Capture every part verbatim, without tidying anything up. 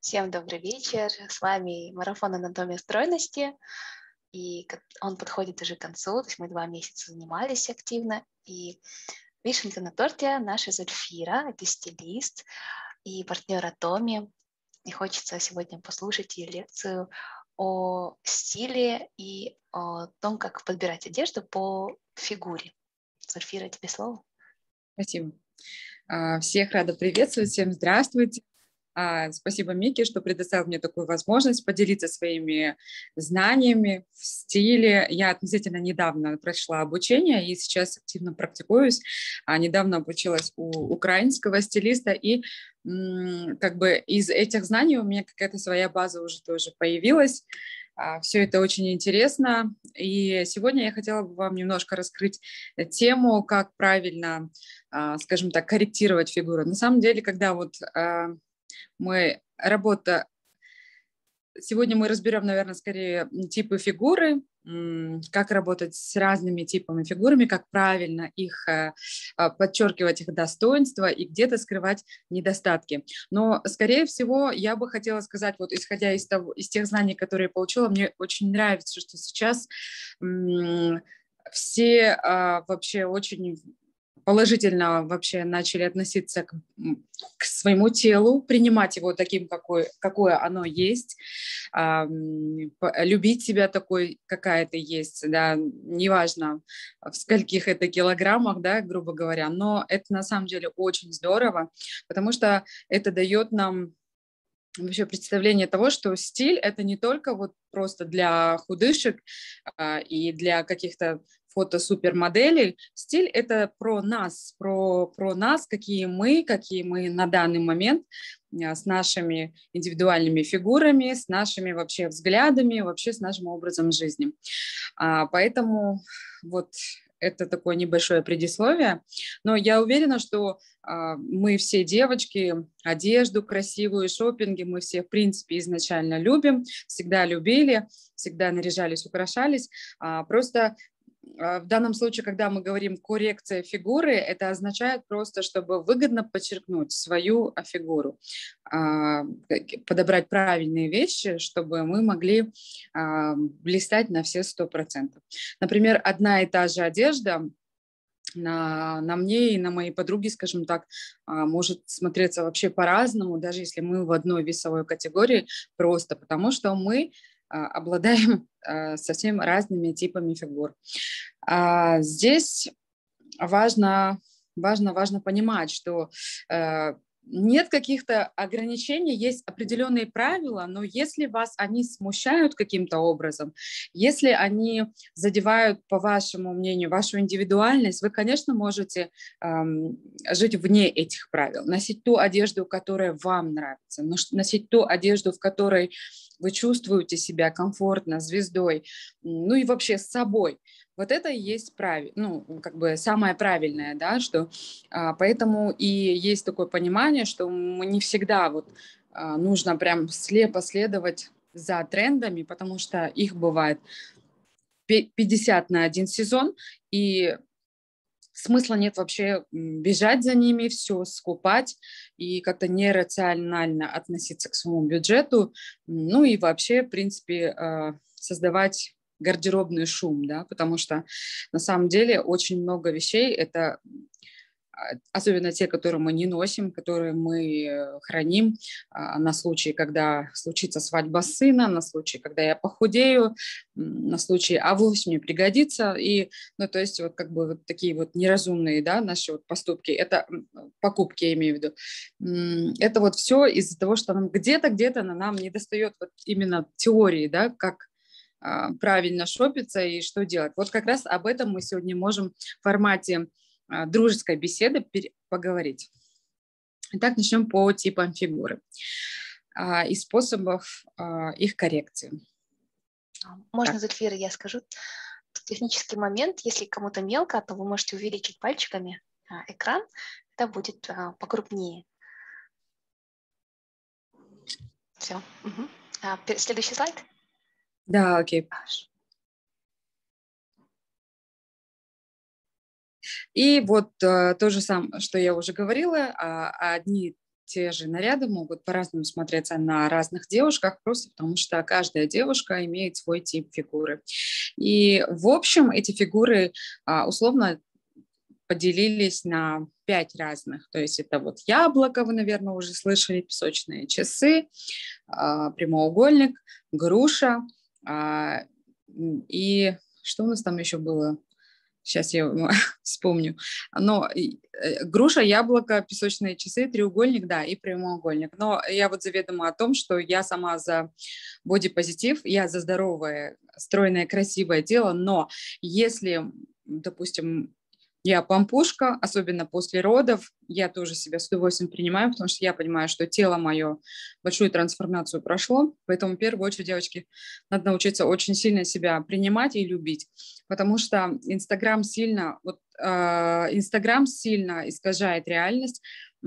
Всем добрый вечер. С вами марафон «Анатомия стройности». И к- он подходит уже к концу. То есть мы два месяца занимались активно. И вишенка на торте наша Зульфира. Это стилист и партнер Атоми. И хочется сегодня послушать ее лекцию о стиле и о том, как подбирать одежду по фигуре. Зульфира, тебе слово. Спасибо. А, Всех рада приветствовать, всем здравствуйте. А, Спасибо, Мике, что предоставил мне такую возможность поделиться своими знаниями в стиле. Я относительно недавно прошла обучение и сейчас активно практикуюсь. А Недавно обучилась у украинского стилиста, и м, как бы из этих знаний у меня какая-то своя база уже тоже появилась. Все это очень интересно. И сегодня я хотела бы вам немножко раскрыть тему, как правильно, а, скажем так, корректировать фигуру. На самом деле, когда вот а, мы работа... Сегодня мы разберем, наверное, скорее типы фигуры, м, как работать с разными типами фигурами, как правильно их э, а, подчеркивать их достоинства и где-то скрывать недостатки. Но, скорее всего, я бы хотела сказать, вот исходя из, того, из тех знаний, которые я получила, мне очень нравится, что сейчас м, все а, вообще очень положительно вообще начали относиться к, м, к своему телу, принимать его таким, какой, какое оно есть, а, м, по- любить себя такой, какая ты есть, да, неважно в скольких это килограммах, да, грубо говоря, но это на самом деле очень здорово, потому что это дает нам вообще представление того, что стиль это не только вот просто для худышек а, и для каких-то фото-супермоделей. Стиль это про нас, про, про нас, какие мы, какие мы на данный момент а, с нашими индивидуальными фигурами, с нашими вообще взглядами, вообще с нашим образом жизни. А, поэтому вот это такое небольшое предисловие. Но я уверена, что а, мы все девочки, одежду красивую, шопинги, мы все, в принципе, изначально любим, всегда любили, всегда наряжались, украшались. А, просто а, в данном случае, когда мы говорим коррекция фигуры, это означает просто, чтобы выгодно подчеркнуть свою а, фигуру, а, подобрать правильные вещи, чтобы мы могли а, блистать на все сто процентов. Например, одна и та же одежда на, на мне и на моей подруге, скажем так, а, может смотреться вообще по-разному, даже если мы в одной весовой категории, просто потому что мы а, обладаем а, совсем разными типами фигур. А, Здесь важно, важно, важно понимать, что э, нет каких-то ограничений, есть определенные правила, но если вас они смущают каким-то образом, если они задевают, по вашему мнению, вашу индивидуальность, вы, конечно, можете эм, жить вне этих правил, носить ту одежду, которая вам нравится, носить ту одежду, в которой вы чувствуете себя комфортно, звездой, ну и вообще с собой. Вот это и есть правильно, ну, как бы самое правильное, да, что а, поэтому и есть такое понимание, что мы не всегда вот а, нужно прям слепо следовать за трендами, потому что их бывает пятьдесят на один сезон, и смысла нет вообще м, бежать за ними, все скупать и как-то нерационально относиться к своему бюджету, ну и вообще, в принципе, а, создавать гардеробный шум, да, потому что на самом деле очень много вещей, это а, особенно те, которые мы не носим, которые мы э, храним а, на случай, когда случится свадьба сына, на случай, когда я похудею, м, на случай авось мне пригодится. И, ну, то есть вот как бы вот такие вот неразумные, да, наши вот поступки, это м, покупки, я имею в виду, М, это вот все из-за того, что нам где-то, где-то на нам не достает вот именно теории, да, как а, правильно шопиться и что делать. Вот как раз об этом мы сегодня можем в формате а, дружеской беседы пере- поговорить. Итак, начнем по типам фигуры а, и способов а, их коррекции. А, Можно, Так, Зульфира, я скажу? Технический момент, если кому-то мелко, то вы можете увеличить пальчиками а, экран, это будет а, покрупнее. Все. Мгм. А, пер- следующий слайд. да, окей. Аж. И вот а, то же самое, что я уже говорила, а, одни те же наряды могут по-разному смотреться на разных девушках, просто потому что каждая девушка имеет свой тип фигуры. И, в общем, эти фигуры условно поделились на пять разных. То есть это вот яблоко, вы, наверное, уже слышали, песочные часы, прямоугольник, груша. И что у нас там еще было? Сейчас я вспомню. Но груша, яблоко, песочные часы, треугольник, да, и прямоугольник. Но я вот заведомо о том, что я сама за бодипозитив, я за здоровое, стройное, красивое тело, но если, допустим, я пампушка, особенно после родов, я тоже себя с удовольствием принимаю, потому что я понимаю, что тело мое большую трансформацию прошло, поэтому в первую очередь, девочки, надо научиться очень сильно себя принимать и любить, потому что Инстаграм сильно, вот, э, Инстаграм сильно искажает реальность,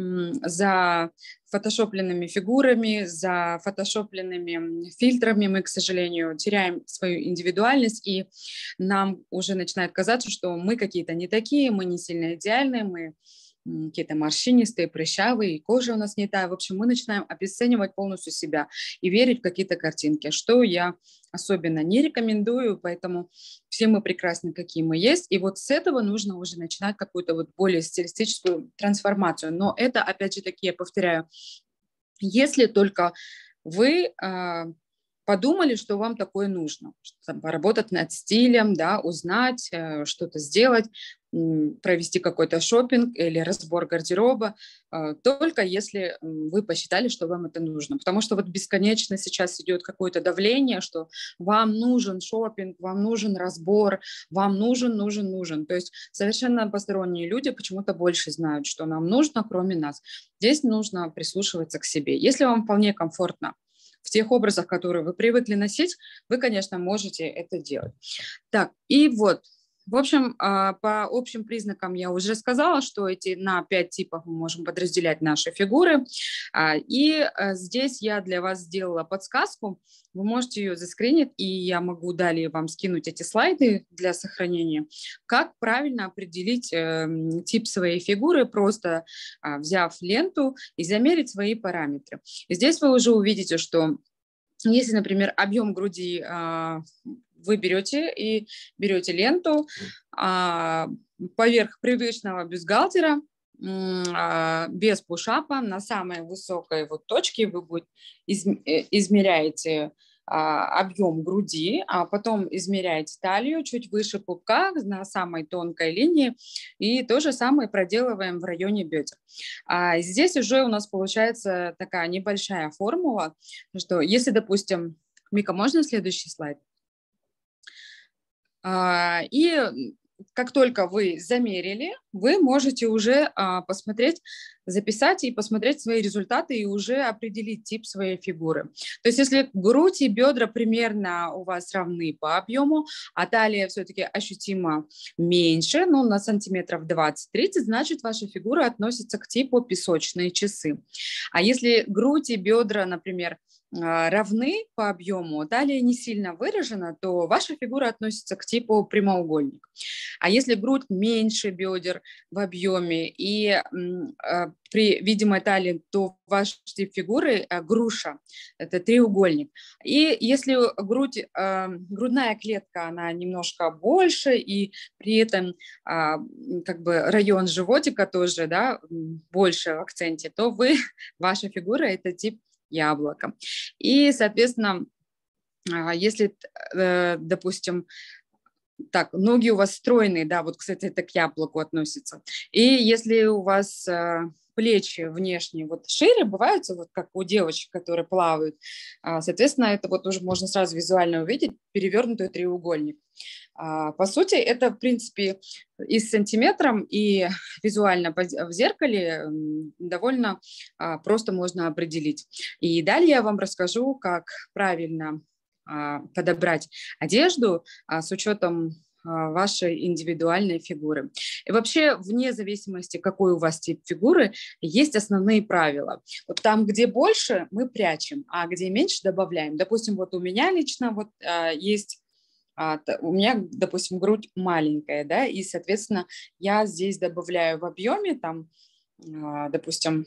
за фотошопленными фигурами, за фотошопленными фильтрами мы, к сожалению, теряем свою индивидуальность, и нам уже начинает казаться, что мы какие-то не такие, мы не сильно идеальные, мы какие-то морщинистые, прыщавые, и кожа у нас не та. В общем, мы начинаем обесценивать полностью себя и верить в какие-то картинки, что я особенно не рекомендую, поэтому все мы прекрасны, какие мы есть. И вот с этого нужно уже начинать какую-то вот более стилистическую трансформацию. Но это, опять же таки, я повторяю, если только вы э, подумали, что вам такое нужно, что, поработать над стилем, да, узнать, э, что-то сделать, провести какой-то шопинг или разбор гардероба, только если вы посчитали, что вам это нужно. Потому что вот бесконечно сейчас идет какое-то давление, что вам нужен шопинг, вам нужен разбор, вам нужен, нужен, нужен. То есть совершенно посторонние люди почему-то больше знают, что нам нужно, кроме нас. Здесь нужно прислушиваться к себе. Если вам вполне комфортно в тех образах, которые вы привыкли носить, вы, конечно, можете это делать. Так, и вот, в общем, по общим признакам я уже сказала, что эти на пять типов мы можем подразделять наши фигуры. И здесь я для вас сделала подсказку. Вы можете ее заскринить, и я могу далее вам скинуть эти слайды для сохранения. Как правильно определить тип своей фигуры, просто взяв ленту и замерить свои параметры. И здесь вы уже увидите, что если, например, объем груди вы берете и берете ленту а, поверх привычного бюстгальтера, а, без пушапа, на самой высокой вот точке вы будет, из, измеряете а, объем груди, а потом измеряете талию чуть выше пупка на самой тонкой линии, и то же самое проделываем в районе бедер. А здесь уже у нас получается такая небольшая формула, что если, допустим, Мика, можно следующий слайд? И как только вы замерили, вы можете уже посмотреть, записать и посмотреть свои результаты и уже определить тип своей фигуры. То есть если грудь и бедра примерно у вас равны по объему, а талия все-таки ощутимо меньше, ну, на сантиметров двадцать-тридцать, значит, ваша фигура относится к типу песочные часы. А если грудь и бедра, например, равны по объему, талия не сильно выражена, то ваша фигура относится к типу прямоугольник. А если грудь меньше бедер в объеме и э, при видимой талии, то ваш тип фигуры э, груша, это треугольник. И если грудь, э, грудная клетка, она немножко больше, и при этом э, как бы район животика тоже, да, больше в акценте, то вы, ваша фигура – это тип яблоко. И, соответственно, если, допустим, так, ноги у вас стройные, да, вот, кстати, это к яблоку относится. И если у вас плечи внешние вот шире, бывают вот как у девочек, которые плавают, соответственно, это вот уже можно сразу визуально увидеть перевернутый треугольник. По сути, это, в принципе, и с сантиметром, и визуально в зеркале довольно просто можно определить. И далее я вам расскажу, как правильно подобрать одежду с учетом вашей индивидуальной фигуры. И вообще, вне зависимости, какой у вас тип фигуры, есть основные правила. Вот там, где больше, мы прячем, а где меньше, добавляем. Допустим, вот у меня лично вот есть... У меня, допустим, грудь маленькая, да, и, соответственно, я здесь добавляю в объеме, там, допустим,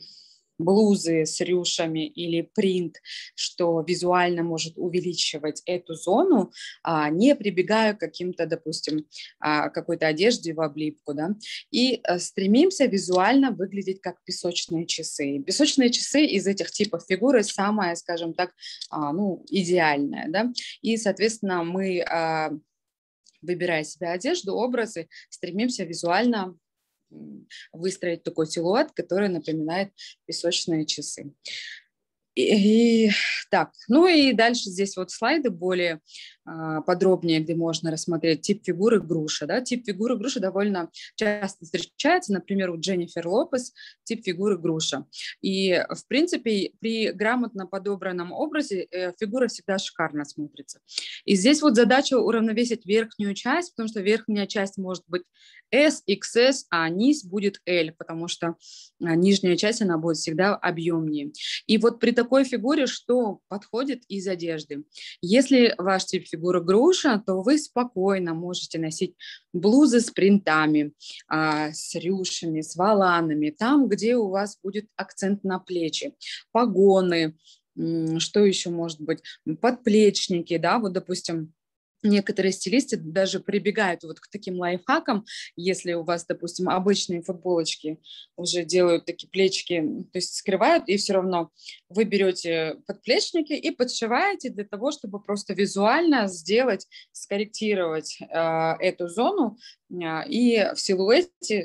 блузы с рюшами или принт, что визуально может увеличивать эту зону, а, не прибегая к каким-то, допустим, а, какой-то одежде в облипку, да, и а, стремимся визуально выглядеть как песочные часы. Песочные часы из этих типов фигуры самая, скажем так, а, ну, идеальная, да, и, соответственно, мы, а, выбирая себе одежду, образы, стремимся визуально выстроить такой силуэт, который напоминает песочные часы. И, и так, ну и дальше здесь вот слайды более а, подробнее, где можно рассмотреть тип фигуры груша. Да? Тип фигуры груши довольно часто встречается, например, у Дженнифер Лопес тип фигуры груша. И, в принципе, при грамотно подобранном образе э, фигура всегда шикарно смотрится. И здесь вот задача уравновесить верхнюю часть, потому что верхняя часть может быть S, икс эс, а низ будет L, потому что а, нижняя часть, она будет всегда объемнее. И вот при такой фигуре что подходит из одежды? Если ваш тип фигуры груша, то вы спокойно можете носить блузы с принтами, а, с рюшами, с воланами, там, где у вас будет акцент на плечи, погоны, м, что еще может быть, подплечники, да, вот, допустим, некоторые стилисты даже прибегают вот к таким лайфхакам, если у вас, допустим, обычные футболочки уже делают такие плечики, то есть скрывают, и все равно вы берете подплечники и подшиваете для того, чтобы просто визуально сделать, скорректировать э, эту зону э, и в силуэте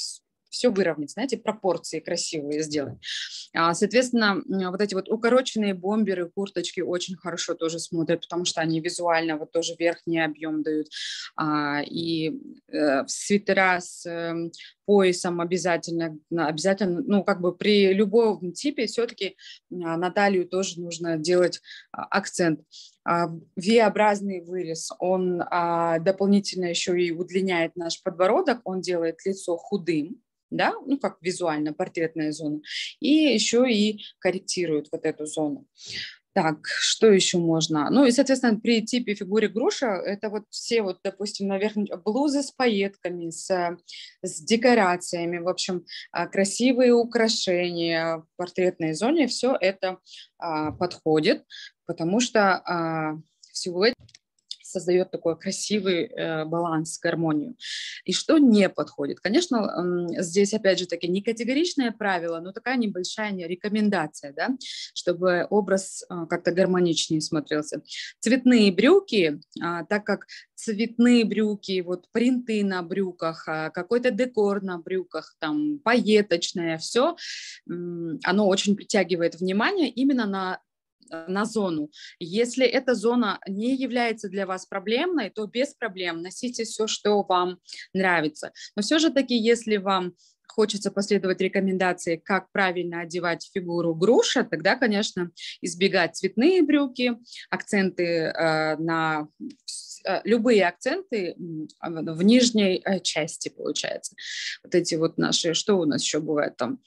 все выровнять, знаете, пропорции красивые сделать. А, Соответственно, м, вот эти вот укороченные бомберы, курточки очень хорошо тоже смотрят, потому что они визуально вот тоже верхний объем дают. А, И э, свитера с э, поясом обязательно, на- обязательно, ну, как бы при любом типе все-таки на талию тоже нужно делать а, акцент. А, V-образный вырез, он а, дополнительно еще и удлиняет наш подбородок, он делает лицо худым, да, ну, как визуально, портретная зона, и еще и корректирует вот эту зону. Так, что еще можно? Ну и, соответственно, при типе фигуре груша это вот все вот, допустим, наверное, блузы с пайетками, с, с декорациями, в общем, а, красивые украшения в портретной зоне, все это а, подходит, потому что а, в силуэте создает такой красивый э, баланс, гармонию. И что не подходит? Конечно, э, здесь, опять же таки, не категоричное правило, но такая небольшая рекомендация, да, чтобы образ э, как-то гармоничнее смотрелся. Цветные брюки, э, так как цветные брюки, вот принты на брюках, э, какой-то декор на брюках, там, пайеточное, все, э, оно очень притягивает внимание именно на на зону. Если эта зона не является для вас проблемной, то без проблем носите все, что вам нравится. Но все же таки, если вам хочется последовать рекомендации, как правильно одевать фигуру груша, тогда, конечно, избегать цветные брюки, акценты э, на э, любые акценты в нижней э, части, получается. Вот эти вот наши, что у нас еще бывает там,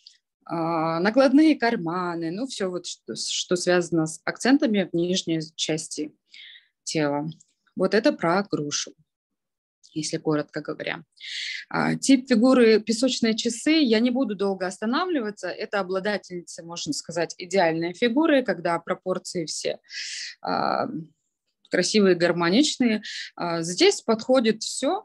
накладные карманы, ну, все вот, что, что связано с акцентами в нижней части тела. Вот это про грушу, если коротко говоря. А, тип фигуры песочные часы, я не буду долго останавливаться, это обладательница, можно сказать, идеальной фигуры, когда пропорции все а, красивые, гармоничные. А, здесь подходит все,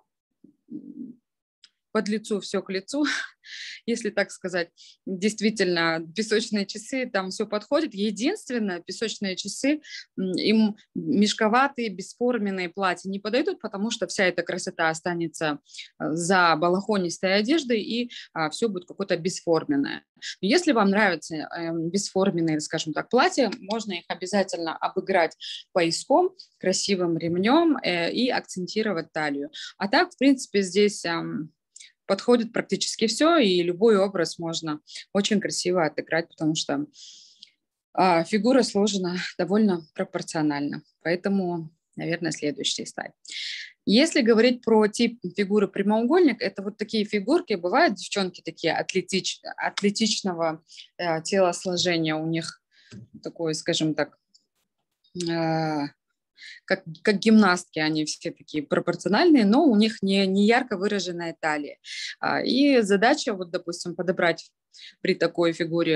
под лицу все к лицу, если так сказать. Действительно, песочные часы, там все подходит. Единственное, песочные часы, им мешковатые, бесформенные платья не подойдут, потому что вся эта красота останется за балахонистой одеждой, и а, все будет какое-то бесформенное. Но если вам нравятся э, бесформенные, скажем так, платья, можно их обязательно обыграть пояском, красивым ремнем э, и акцентировать талию. А так, в принципе, здесь... Э, подходит практически все, и любой образ можно очень красиво отыграть, потому что а, фигура сложена довольно пропорционально. Поэтому, наверное, следующий слайд. Если говорить про тип фигуры прямоугольник, это вот такие фигурки. Бывают девчонки такие атлетич, атлетичного э, телосложения, у них такой, скажем так, э, Как, как гимнастки, они все такие пропорциональные, но у них не, не ярко выраженная талия. А, И задача, вот, допустим, подобрать при такой фигуре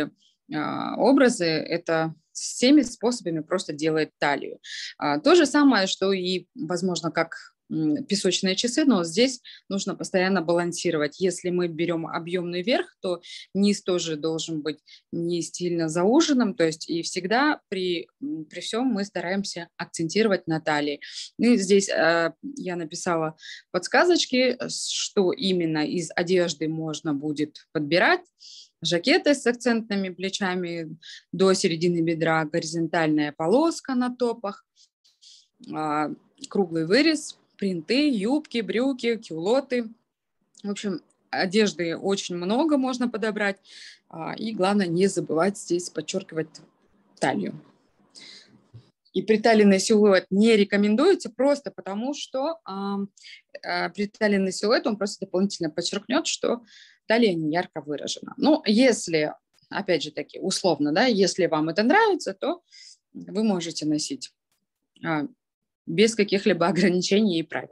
образы, это всеми способами просто делает талию. То же самое, что и, возможно, как песочные часы, но здесь нужно постоянно балансировать. Если мы берем объемный верх, то низ тоже должен быть не сильно зауженным, то есть и всегда при, при всем мы стараемся акцентировать на талии. Ну и здесь э, я написала подсказочки, что именно из одежды можно будет подбирать. Жакеты с акцентными плечами до середины бедра, горизонтальная полоска на топах, э, круглый вырез, принты, юбки, брюки, кюлоты. В общем, одежды очень много можно подобрать. И главное не забывать здесь подчеркивать талию. И приталенный силуэт не рекомендуется просто потому, что э, приталенный силуэт, он просто дополнительно подчеркнет, что талия не ярко выражена. Но если, опять же таки, условно, да, если вам это нравится, то вы можете носить э, без каких-либо ограничений и правил.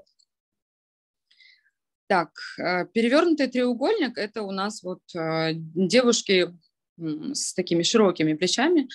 Так, перевернутый треугольник – это у нас вот девушки с такими широкими плечами.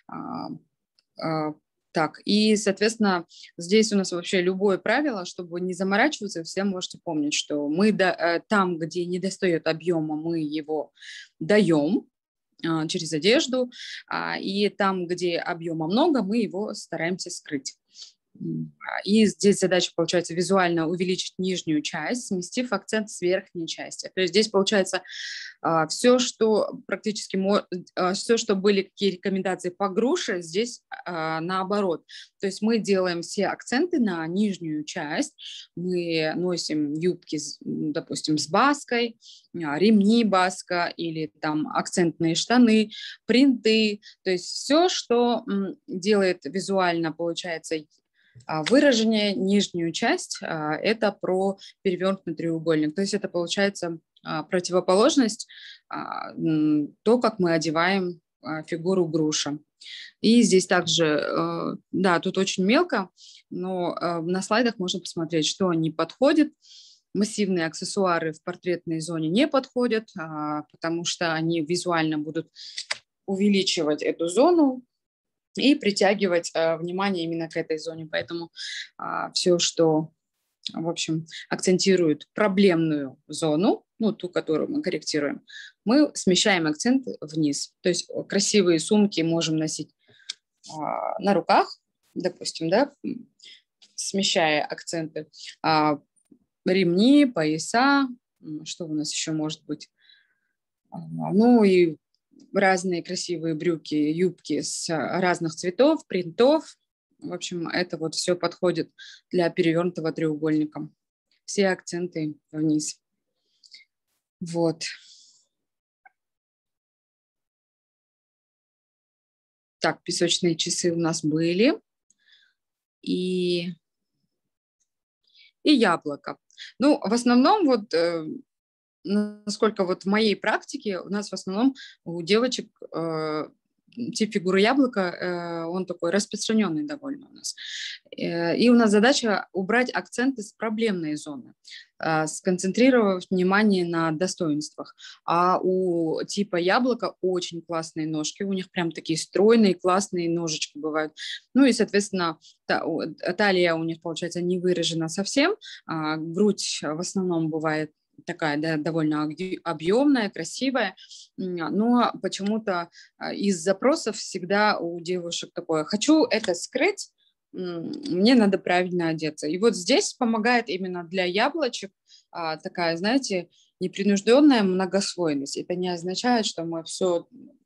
Так, и, соответственно, здесь у нас вообще любое правило, чтобы не заморачиваться, все можете помнить, что мы до, там, где не достает объема, мы его даем через одежду, и там, где объема много, мы его стараемся скрыть. И здесь задача, получается, визуально увеличить нижнюю часть, сместив акцент с верхней части. То есть здесь, получается, все, что практически, все, что были какие рекомендации по груше, здесь наоборот. То есть мы делаем все акценты на нижнюю часть, мы носим юбки, допустим, с баской, ремни баска или там акцентные штаны, принты. То есть все, что делает визуально, получается, выражение, нижнюю часть, это про перевернутый треугольник. То есть это получается противоположность, то, как мы одеваем фигуру груша. И здесь также, да, тут очень мелко, но на слайдах можно посмотреть, что не подходит. Массивные аксессуары в портретной зоне не подходят, потому что они визуально будут увеличивать эту зону и притягивать э, внимание именно к этой зоне. Поэтому э, все, что, в общем, акцентирует проблемную зону, ну, ту, которую мы корректируем, мы смещаем акцент вниз. То есть красивые сумки можем носить э, на руках, допустим, да, смещая акценты. А ремни, пояса, что у нас еще может быть? Ну и разные красивые брюки, юбки с разных цветов, принтов. В общем, это вот все подходит для перевернутого треугольника. Все акценты вниз. Вот. Так, песочные часы у нас были. И, и яблоко. Ну, в основном вот... Насколько вот в моей практике у нас в основном у девочек э, тип фигуры яблока, э, он такой распространенный довольно у нас. Э, и у нас задача убрать акценты с проблемной зоны, э, сконцентрировав внимание на достоинствах. А у типа яблока очень классные ножки, у них прям такие стройные, классные ножечки бывают. Ну и, соответственно, та, талия у них, получается, не выражена совсем, а грудь в основном бывает такая, да, довольно объемная, красивая, но почему-то из запросов всегда у девушек такое: хочу это скрыть, мне надо правильно одеться. И вот здесь помогает именно для яблочек такая, знаете, непринужденная многослойность. Это не означает, что мы все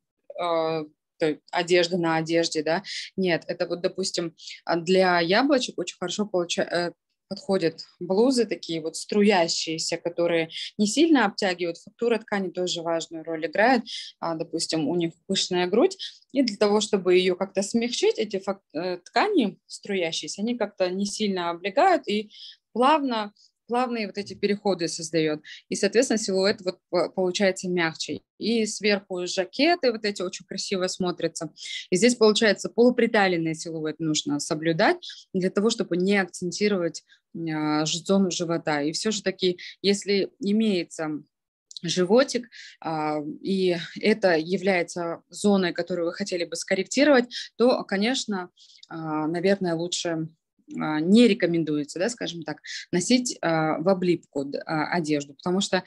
одежда на одежде, да, нет, это вот, допустим, для яблочек очень хорошо получается, подходят блузы такие вот струящиеся, которые не сильно обтягивают. Фактура ткани тоже важную роль играет. А, допустим, у них пышная грудь, и для того, чтобы ее как-то смягчить, эти фак- ткани струящиеся, они как-то не сильно облегают и плавно плавные вот эти переходы создает. И, соответственно, силуэт вот получается мягче. И сверху жакеты вот эти очень красиво смотрятся. И здесь, получается, полуприталенный силуэт нужно соблюдать для того, чтобы не акцентировать а, зону живота. И все же таки, если имеется животик, и это является зоной, которую вы хотели бы скорректировать, то, конечно, наверное, лучше не рекомендуется, да, скажем так, носить в облипку одежду, потому что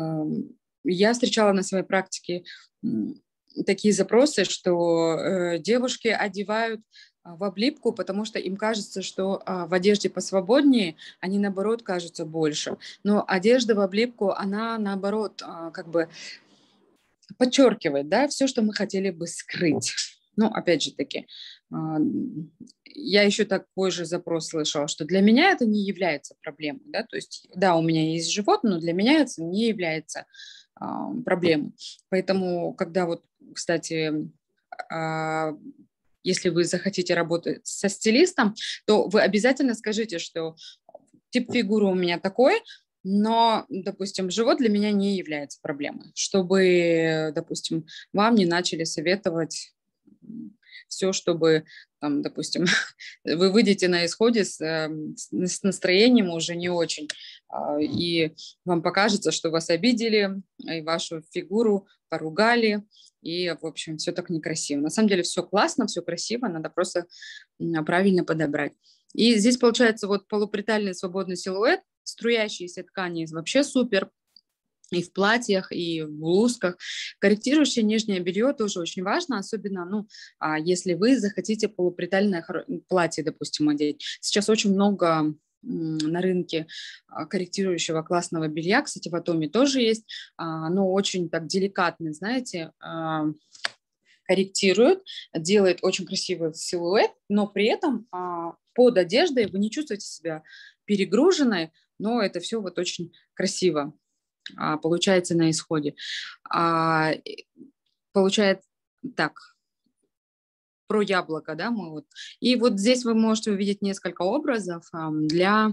я встречала на своей практике такие запросы, что девушки одевают в облипку, потому что им кажется, что а, в одежде посвободнее, они, наоборот, кажутся больше. Но одежда в облипку, она, наоборот, а, как бы подчеркивает, да, все, что мы хотели бы скрыть. Ну, опять же таки, а, я еще такой же запрос слышала, что для меня это не является проблемой, да, то есть, да, у меня есть живот, но для меня это не является а, проблемой. Поэтому, когда вот, кстати, а, если вы захотите работать со стилистом, то вы обязательно скажите, что тип фигуры у меня такой, но, допустим, живот для меня не является проблемой, чтобы, допустим, вам не начали советовать все, чтобы, там, допустим, вы выйдете на исходе с, с настроением уже не очень, и вам покажется, что вас обидели, и вашу фигуру поругали, и, в общем, все так некрасиво. На самом деле все классно, все красиво, надо просто правильно подобрать. И здесь получается вот полупритальный свободный силуэт, струящиеся ткани вообще супер, и в платьях, и в блузках. Корректирующее нижнее белье тоже очень важно, особенно, ну, если вы захотите полупритальное платье, допустим, одеть. Сейчас очень много на рынке корректирующего классного белья, кстати, в Атоме тоже есть, оно очень так деликатно, знаете, корректирует, делает очень красивый силуэт, но при этом под одеждой вы не чувствуете себя перегруженной, но это все вот очень красиво получается на исходе. Получается так, про яблоко, да, мы вот. И вот здесь вы можете увидеть несколько образов для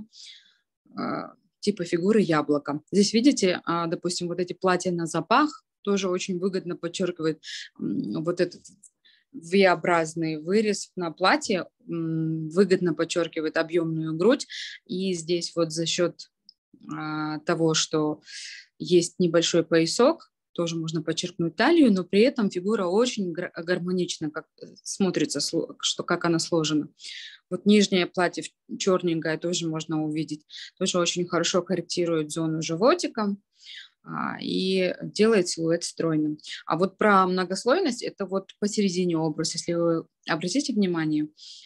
типа фигуры яблока. Здесь видите, допустим, вот эти платья на запах тоже очень выгодно подчеркивает вот этот V-образный вырез на платье, выгодно подчеркивает объемную грудь. И здесь вот за счет того, что есть небольшой поясок, тоже можно подчеркнуть талию, но при этом фигура очень гармонично как смотрится, что, как она сложена. Вот нижнее платье черненькое тоже можно увидеть, тоже очень хорошо корректирует зону животика и делает силуэт стройным. А вот про многослойность, это вот посередине образ, если вы обратите внимание,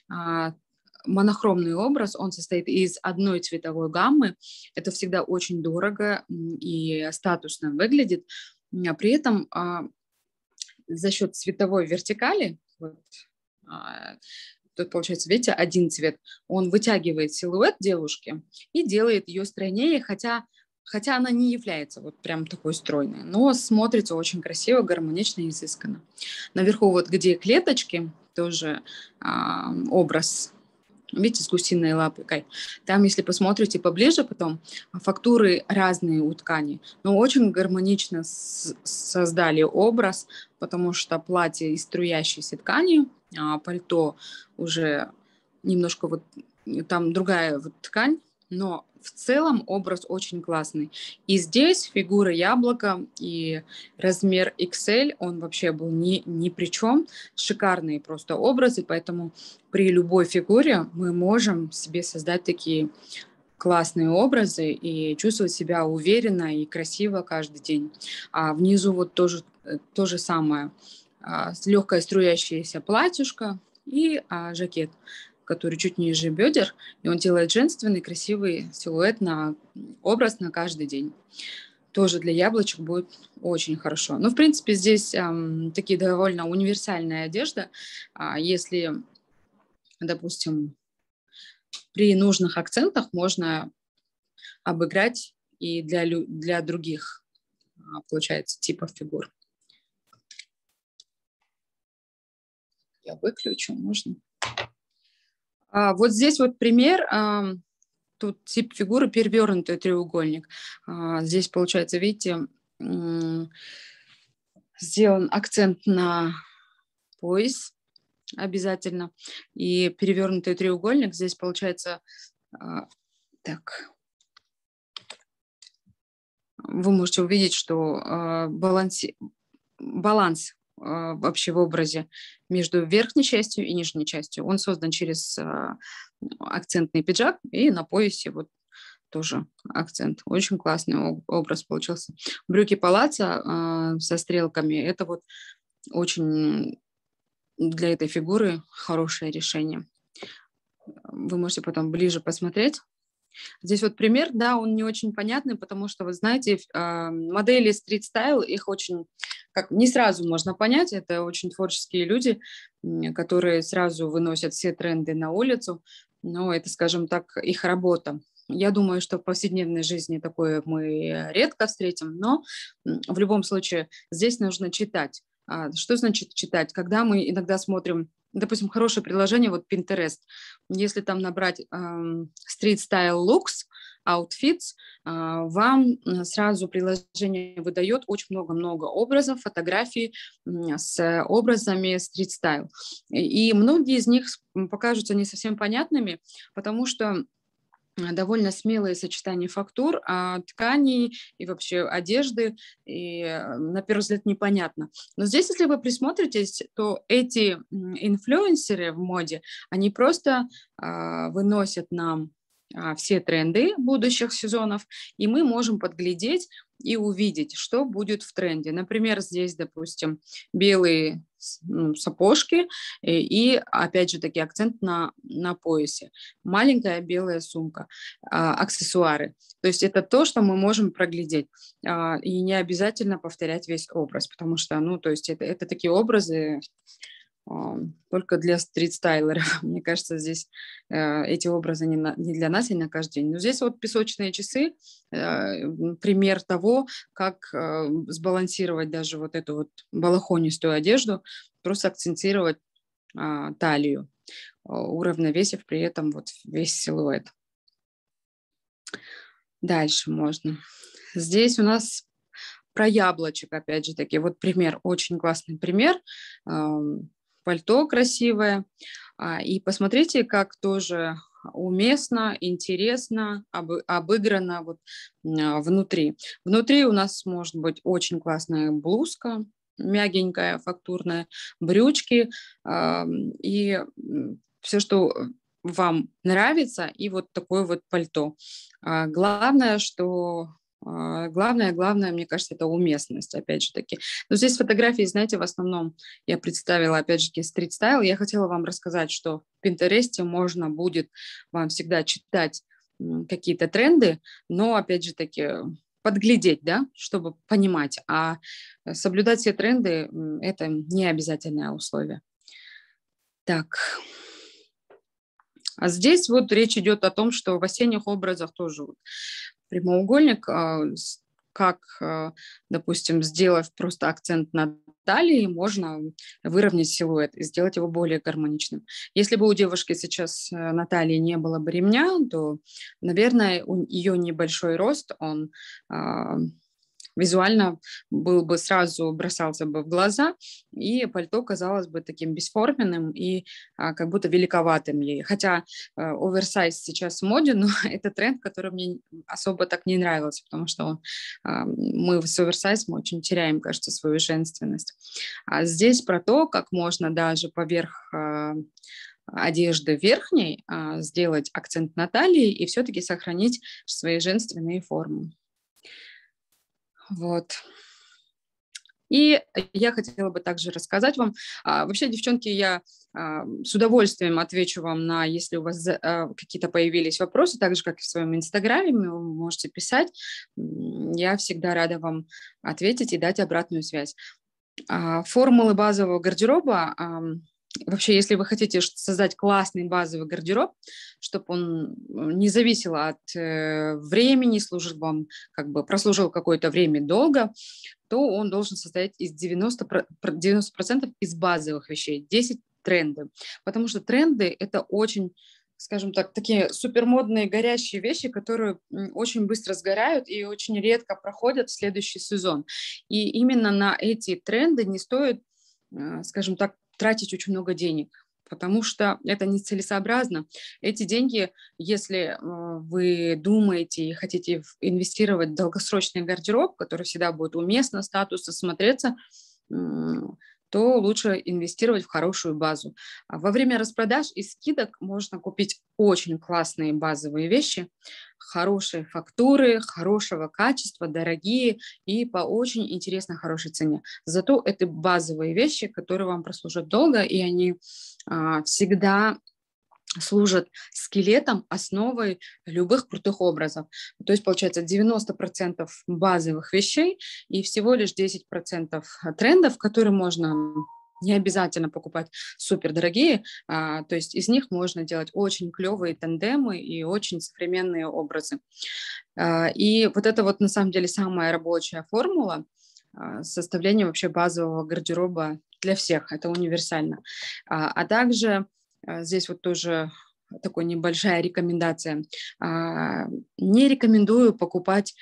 монохромный образ, он состоит из одной цветовой гаммы. Это всегда очень дорого и статусно выглядит. А при этом а, за счет цветовой вертикали, вот, а, тут получается, видите, один цвет, он вытягивает силуэт девушки и делает ее стройнее, хотя, хотя она не является вот прям такой стройной, но смотрится очень красиво, гармонично и изысканно. Наверху вот где клеточки, тоже а, образ, видите, с гусиной лапой. Там, если посмотрите поближе потом, фактуры разные у ткани, но очень гармонично создали образ, потому что платье из струящейся ткани, а пальто уже немножко вот там другая вот ткань, но в целом образ очень классный. И здесь фигура яблока и размер икс эль, он вообще был ни, ни при чем. Шикарные просто образы, поэтому при любой фигуре мы можем себе создать такие классные образы и чувствовать себя уверенно и красиво каждый день. А внизу вот тоже то же самое. Легкое струящееся платьюшко и а, жакет, который чуть ниже бедер, и он делает женственный, красивый силуэт на образ на каждый день. Тоже для яблочек будет очень хорошо. Ну, в принципе, здесь эм, такие довольно универсальная одежда. А если, допустим, при нужных акцентах можно обыграть и для, для других, получается, типов фигур. Я выключу, можно. А, вот здесь вот пример. А, тут тип фигуры перевернутый треугольник. А, здесь, получается, видите, сделан акцент на пояс обязательно. И перевернутый треугольник здесь, получается, а, так, вы можете увидеть, что э, баланси- баланс э, вообще в образе между верхней частью и нижней частью, он создан через э, акцентный пиджак, и на поясе вот тоже акцент. Очень классный об- образ получился. Брюки палаццо э, со стрелками — это вот очень для этой фигуры хорошее решение. Вы можете потом ближе посмотреть. Здесь вот пример, да, он не очень понятный, потому что, вы знаете, ф- а, модели стрит-стайл, их очень, как не сразу можно понять, это очень творческие люди, м, которые сразу выносят все тренды на улицу, но это, скажем так, их работа. Я думаю, что в повседневной жизни такое мы редко встретим, но м, в любом случае здесь нужно читать. А, Что значит читать? Когда мы иногда смотрим, допустим, хорошее приложение, вот Pinterest, если там набрать ам, Street Style Looks, Outfits, а, вам м, сразу приложение выдает очень много-много образов, фотографий м, с образами Street Style. И и многие из них с- м, покажутся не совсем понятными, потому что а, довольно смелые сочетания фактур, а, тканей и вообще одежды, и э, на первый взгляд непонятно. Но здесь, если вы присмотритесь, то эти м, инфлюенсеры в моде, они просто а, выносят нам а, все тренды будущих сезонов, и мы можем подглядеть и увидеть, что будет в тренде. Например, здесь, допустим, белые с- ну, сапожки э, и, опять же, таки акцент на, на поясе, маленькая белая сумка, а, аксессуары. То есть это то, что мы можем проглядеть. А, И не обязательно повторять весь образ, потому что, ну, то есть это, это такие образы а, только для стрит-стайлеров. Мне кажется, здесь э, эти образы не, на- не для нас и на каждый день. Но здесь вот песочные часы, э, м, пример того, как э, сбалансировать даже вот эту вот балахонистую одежду, просто акцентировать а, талию, а, уравновесив при этом вот весь силуэт. Дальше можно. Здесь у нас про яблочек, опять же таки. Вот пример, очень классный пример. Ам, Пальто красивое. А, И посмотрите, как тоже уместно, интересно, обы- обыграно вот а, внутри. Внутри у нас может быть очень классная блузка, мягенькая, фактурная, брючки ам, и все, что вам нравится, и вот такое вот пальто. А, Главное, что а, Главное, главное, мне кажется, это уместность, опять же таки. Но здесь фотографии, знаете, в основном я представила, опять же, стрит-стайл. Я хотела вам рассказать, что в Пинтересте можно будет вам всегда читать м, какие-то тренды, но, опять же таки, подглядеть, да, чтобы понимать. А э, соблюдать все тренды м, – это не обязательное условие. Так, а здесь вот речь идет о том, что в осенних образах тоже вот прямоугольник, а, с- как, а, допустим, сделав просто акцент на талии, можно выровнять силуэт и сделать его более гармоничным. Если бы у девушки сейчас э, на талии не было бы ремня, то, наверное, у ее небольшой рост, он а, визуально был бы сразу бросался бы в глаза, и пальто казалось бы таким бесформенным и а, как будто великоватым ей. Хотя э, оверсайз сейчас в моде, но это тренд, который мне особо так не нравился, потому что он, а, мы с оверсайзом очень теряем, кажется, свою женственность. А здесь про то, как можно даже поверх а, одежды верхней а, сделать акцент на талии и все-таки сохранить свои женственные формы. Вот. И я хотела бы также рассказать вам, а, вообще, девчонки, я а, с удовольствием отвечу вам на, если у вас за- а, какие-то появились вопросы, так же, как и в своем инстаграме, вы можете писать. М, Я всегда рада вам ответить и дать обратную связь. А, Формулы базового гардероба. ам, Вообще, если вы хотите ш- создать классный базовый гардероб, чтобы он м, не зависел от э, времени, служил вам, как бы прослужил какое-то время долго, то он должен состоять из девяноста про- про- девяносто процентов из базовых вещей, десять тренды. Потому что тренды – это очень, скажем так, такие супермодные горящие вещи, которые м, очень быстро сгорают и очень редко проходят в следующий сезон. И именно на эти тренды не стоит, э, скажем так, тратить очень много денег. потому что это нецелесообразно. Эти деньги, если вы думаете и хотите инвестировать в долгосрочный гардероб, который всегда будет уместно, статусно смотреться, то лучше инвестировать в хорошую базу. Во время распродаж и скидок можно купить очень классные базовые вещи, хорошие фактуры, хорошего качества, дорогие и по очень интересной, хорошей цене. Зато это базовые вещи, которые вам прослужат долго, и они а, всегда служат скелетом, основой любых крутых образов. То есть, получается, девяносто процентов базовых вещей и всего лишь десять процентов трендов, которые можно не обязательно покупать супердорогие, а, то есть из них можно делать очень клевые тандемы и очень современные образы. А, и вот это вот на самом деле самая рабочая формула а, составления вообще базового гардероба для всех, это универсально. А, а также здесь вот тоже такая небольшая рекомендация. Не рекомендую покупать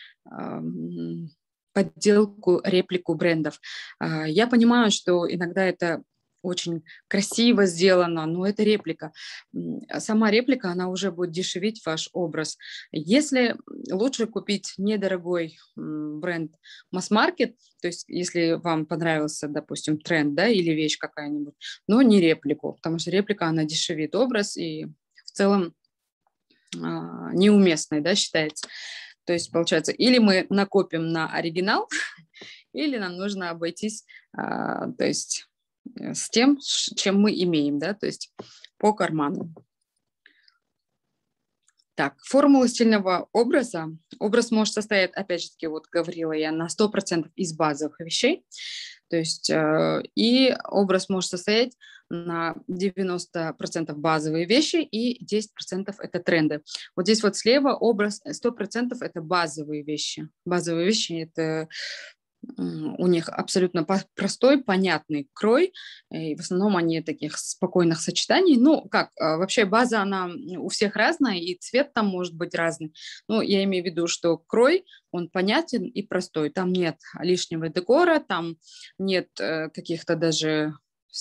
подделку, реплику брендов. Я понимаю, что иногда это очень красиво сделано, но это реплика. Сама реплика, она уже будет дешевить ваш образ. Если лучше купить недорогой бренд масс-маркет, то есть если вам понравился, допустим, тренд, да, или вещь какая-нибудь, но не реплику, потому что реплика, она дешевит образ и в целом а, неуместной, да, считается. То есть, получается, или мы накопим на оригинал, или нам нужно обойтись, а, то есть с тем, чем мы имеем, да, то есть по карману. Так, формула стильного образа. Образ может состоять, опять же таки, вот говорила я, на сто процентов из базовых вещей. То есть э, и образ может состоять на девяносто процентов базовые вещи и десять процентов это тренды. Вот здесь вот слева образ сто процентов это базовые вещи. Базовые вещи это у них абсолютно простой, понятный крой, и в основном они таких спокойных сочетаний. Ну, как, вообще база, она у всех разная, и цвет там может быть разный. Ну, я имею в виду, что крой, он понятен и простой. Там нет лишнего декора, там нет каких-то даже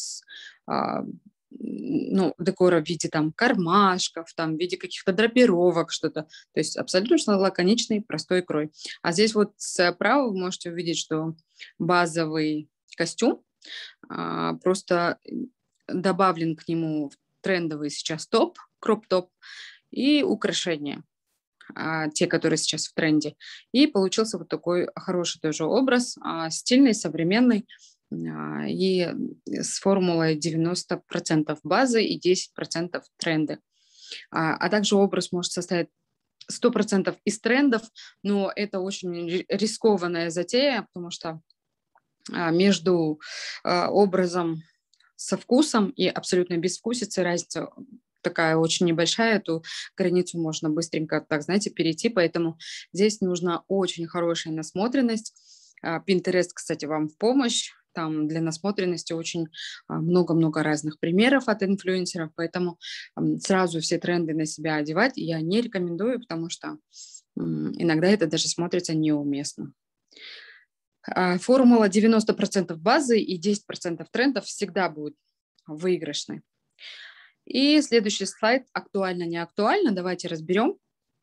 ну, декора в виде там кармашков, там, в виде каких-то драпировок, что-то. То есть абсолютно лаконичный, простой крой. А здесь вот справа вы можете увидеть, что базовый костюм, а, просто добавлен к нему трендовый сейчас топ, кроп-топ и украшения, а, те, которые сейчас в тренде. И получился вот такой хороший тоже образ, а, стильный, современный, и с формулой девяносто процентов базы и десять процентов тренды. А, а также образ может состоять сто процентов из трендов, но это очень рискованная затея, потому что между образом со вкусом и абсолютной безвкусицей разница такая очень небольшая, эту границу можно быстренько, так знаете, перейти, поэтому здесь нужна очень хорошая насмотренность. Pinterest, кстати, вам в помощь. Там для насмотренности очень много-много разных примеров от инфлюенсеров, поэтому сразу все тренды на себя одевать я не рекомендую, потому что иногда это даже смотрится неуместно. Формула девяносто процентов базы и десять процентов трендов всегда будет выигрышной. И следующий слайд актуально, не актуально. Давайте разберем.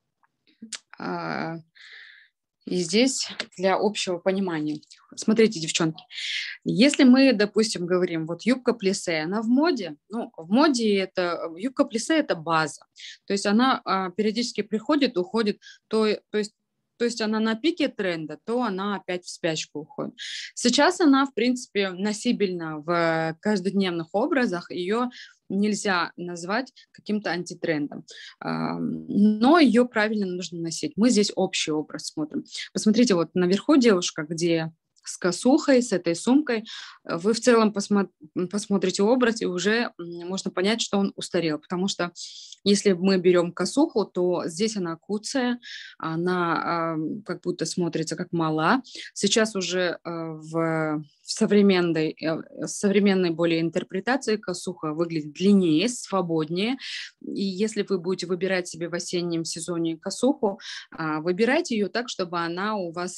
И здесь для общего понимания. Смотрите, девчонки, если мы, допустим, говорим, вот юбка плиссе, она в моде, ну, в моде это, юбка плиссе это база, то есть она а, периодически приходит, уходит, то, то есть То есть она на пике тренда, то она опять в спячку уходит. Сейчас она, в принципе, носибельна в каждодневных образах, ее нельзя назвать каким-то антитрендом, но ее правильно нужно носить. Мы здесь общий образ смотрим. Посмотрите, вот наверху девушка, где с косухой, с этой сумкой, вы в целом посмо- посмотрите образ, и уже можно понять, что он устарел, потому что если мы берем косуху, то здесь она куцая, она э, как будто смотрится как мала. Сейчас уже э, в, в современной, э, современной более интерпретации косуха выглядит длиннее, свободнее, и если вы будете выбирать себе в осеннем сезоне косуху, э, выбирайте ее так, чтобы она у вас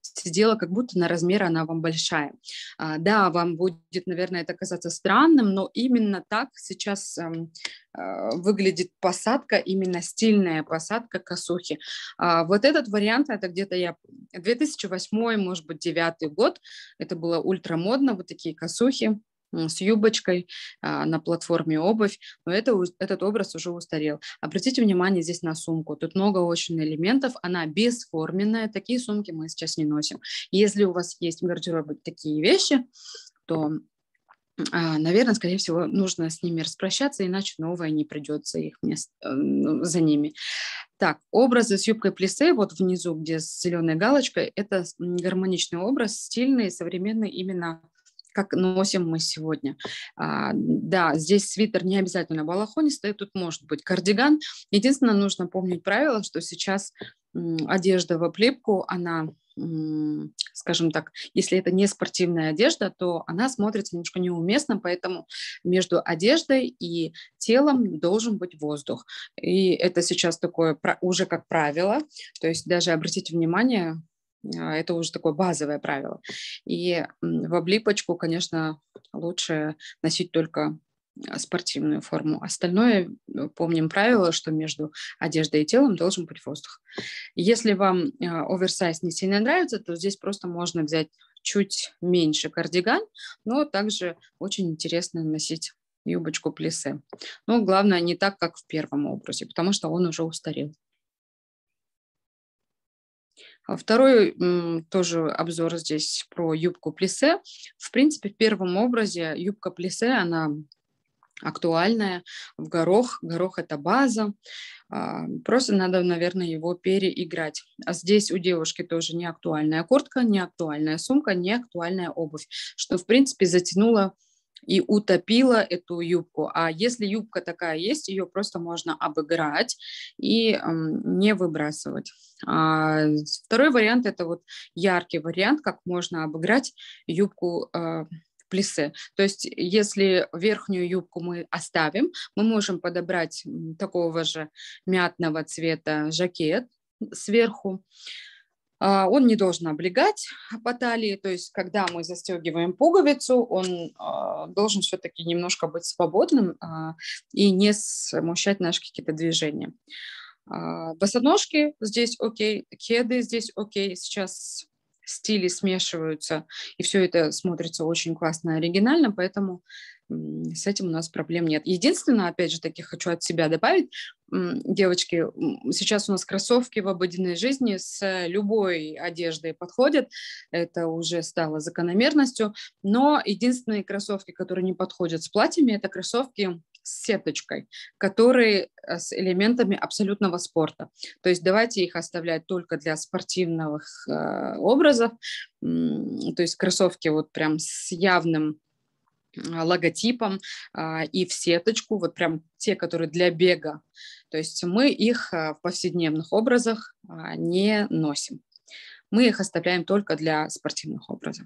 сидела, как будто на размер она вам большая. А, да, вам будет, наверное, это казаться странным, но именно так сейчас эм, э, выглядит посадка, именно стильная посадка косухи. А, вот этот вариант, это где-то я две тысячи восьмой, может быть, девятый год, это было ультрамодно, вот такие косухи с юбочкой а, на платформе обувь, но это, этот образ уже устарел. Обратите внимание здесь на сумку. Тут много очень элементов, она бесформенная, такие сумки мы сейчас не носим. Если у вас есть в гардеробе такие вещи, то, а, наверное, скорее всего, нужно с ними распрощаться, иначе новое не придется их мест, э, за ними. Так, образы с юбкой плиссе, вот внизу, где с зеленой галочкой, это гармоничный образ, стильный, современный именно как носим мы сегодня. А, да, здесь свитер не обязательно балахонистый, тут может быть кардиган. Единственное, нужно помнить правило, что сейчас м, одежда в облипку, она, м, скажем так, если это не спортивная одежда, то она смотрится немножко неуместно, поэтому между одеждой и телом должен быть воздух. И это сейчас такое уже как правило, то есть даже обратите внимание, это уже такое базовое правило. И в облипочку, конечно, лучше носить только спортивную форму. Остальное, помним правило, что между одеждой и телом должен быть воздух. Если вам оверсайз не сильно нравится, то здесь просто можно взять чуть меньше кардиган, но также очень интересно носить юбочку плиссе. Но главное, не так, как в первом образе, потому что он уже устарел. Второй м, тоже обзор здесь про юбку плиссе. В принципе, в первом образе юбка плиссе, она актуальная, в горох. Горох – это база. А, просто надо, наверное, его переиграть. А здесь у девушки тоже не актуальная куртка, не актуальная сумка, не актуальная обувь, что, в принципе, затянуло и утопила эту юбку. А если юбка такая есть, ее просто можно обыграть и эм, не выбрасывать. А второй вариант – это вот яркий вариант, как можно обыграть юбку э, плиссе. То есть если верхнюю юбку мы оставим, мы можем подобрать такого же мятного цвета жакет сверху. Он не должен облегать по талии, то есть когда мы застегиваем пуговицу, он а, должен все-таки немножко быть свободным а, и не смущать наши какие-то движения. А, босоножки здесь окей, кеды здесь окей, сейчас стили смешиваются, и все это смотрится очень классно и оригинально, поэтому с этим у нас проблем нет. Единственное, опять же таки, хочу от себя добавить, девочки, сейчас у нас кроссовки в обыденной жизни с любой одеждой подходят, это уже стало закономерностью, но единственные кроссовки, которые не подходят с платьями, это кроссовки с сеточкой, которые с элементами абсолютного спорта. То есть давайте их оставлять только для спортивных э, образов, то есть кроссовки вот прям с явным логотипом а, и в сеточку, вот прям те, которые для бега. То есть мы их а, в повседневных образах а, не носим. Мы их оставляем только для спортивных образов.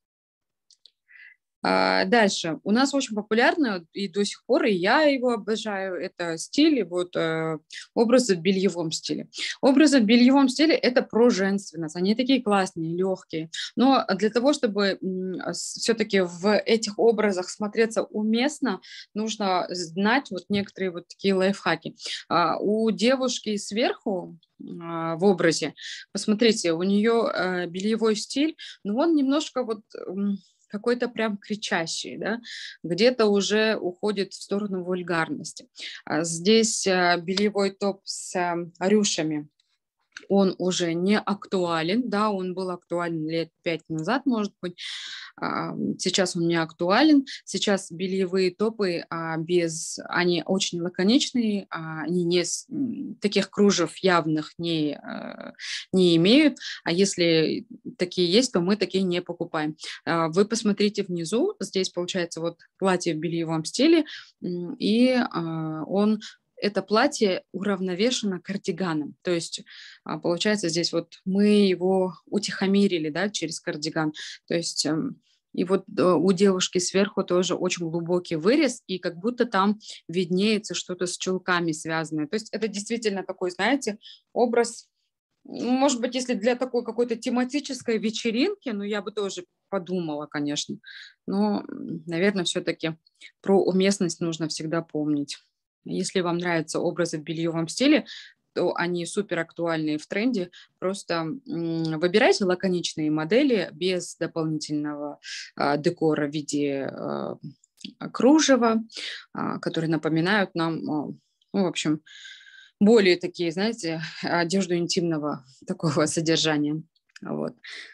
А, дальше. У нас очень популярно, и до сих пор, и я его обожаю, это стиль, вот э, образы в бельевом стиле. Образы в бельевом стиле – это про женственность, они такие классные, легкие. Но для того, чтобы все-таки в этих образах смотреться уместно, нужно знать вот некоторые вот такие лайфхаки. А, у девушки сверху а, в образе, посмотрите, у нее э, бельевой стиль, но он немножко вот какой-то прям кричащий, да, где-то уже уходит в сторону вульгарности. Здесь бельевой топ с рюшами, он уже не актуален, да, он был актуален лет пять назад, может быть, сейчас он не актуален, сейчас бельевые топы без, они очень лаконичные, они не, таких кружев явных не, не имеют, а если такие есть, то мы такие не покупаем. Вы посмотрите внизу, здесь получается вот платье в бельевом стиле, и он это платье уравновешено кардиганом. То есть, получается, здесь вот мы его утихомирили, да, через кардиган. То есть, и вот у девушки сверху тоже очень глубокий вырез, и как будто там виднеется что-то с чулками связанное. То есть это действительно такой, знаете, образ может быть, если для такой какой-то тематической вечеринки, ну, я бы тоже подумала, конечно. Но, наверное, все-таки про уместность нужно всегда помнить. Если вам нравятся образы в бельевом стиле, то они супер актуальны и в тренде. Просто м, выбирайте лаконичные модели без дополнительного а, декора в виде а, кружева, а, которые напоминают нам, а, ну, в общем, более такие, знаете, одежду интимного такого содержания. Вот.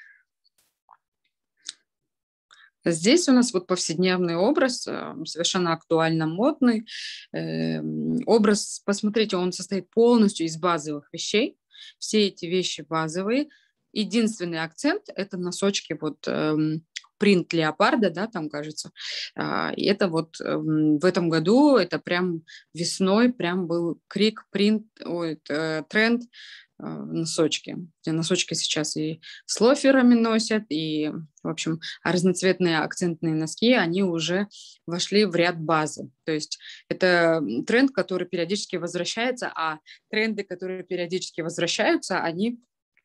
Здесь у нас вот повседневный образ, э, совершенно актуально модный. Э, Образ, посмотрите, он состоит полностью из базовых вещей. Все эти вещи базовые. Единственный акцент – это носочки, вот эм, принт леопарда, да, там кажется. А, И это вот эм, в этом году, это прям весной, прям был крик, принт, ой, э, тренд э, носочки. Те носочки сейчас и с лоферами носят, и, в общем, а разноцветные акцентные носки, они уже вошли в ряд базы. То есть это тренд, который периодически возвращается, а тренды, которые периодически возвращаются, они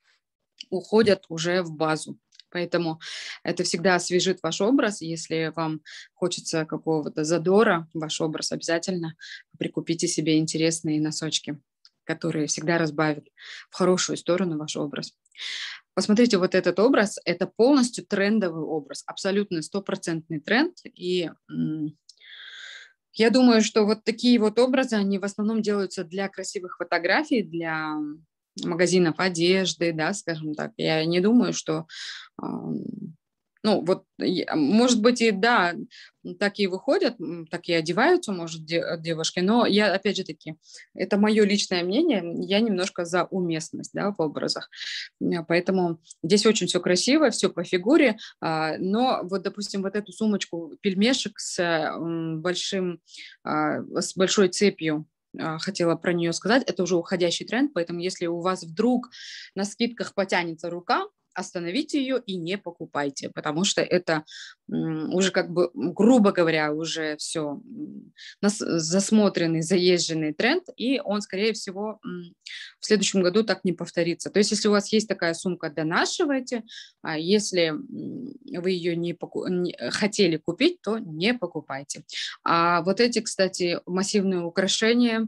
уходят уже в базу. Поэтому это всегда освежит ваш образ. Если вам хочется какого-то задора, ваш образ, обязательно прикупите себе интересные носочки, которые всегда разбавят в хорошую сторону ваш образ. Посмотрите, вот этот образ – это полностью трендовый образ, абсолютно стопроцентный тренд. И м, я думаю, что вот такие вот образы, они в основном делаются для красивых фотографий, для магазинов одежды, да, скажем так. Я не думаю, что, ам, ну, вот, я- может быть, и да, так и выходят, м, так и одеваются, может, де- девушки, но я, опять же таки, это мое личное мнение, я немножко за уместность, да, в образах. М, Поэтому здесь очень все красиво, все по фигуре, а, но вот, допустим, вот эту сумочку пельмешек с м, большим, а, с большой цепью, а, хотела про нее сказать, это уже уходящий тренд, поэтому если у вас вдруг на скидках потянется рука, остановите ее и не покупайте, потому что это м, уже как бы, м, грубо говоря, уже все засмотренный, заезженный тренд, и он, скорее всего, м, в следующем году так не повторится. То есть если у вас есть такая сумка, донашивайте, а если м, вы ее не, поку- не хотели купить, то не покупайте. А вот эти, кстати, массивные украшения,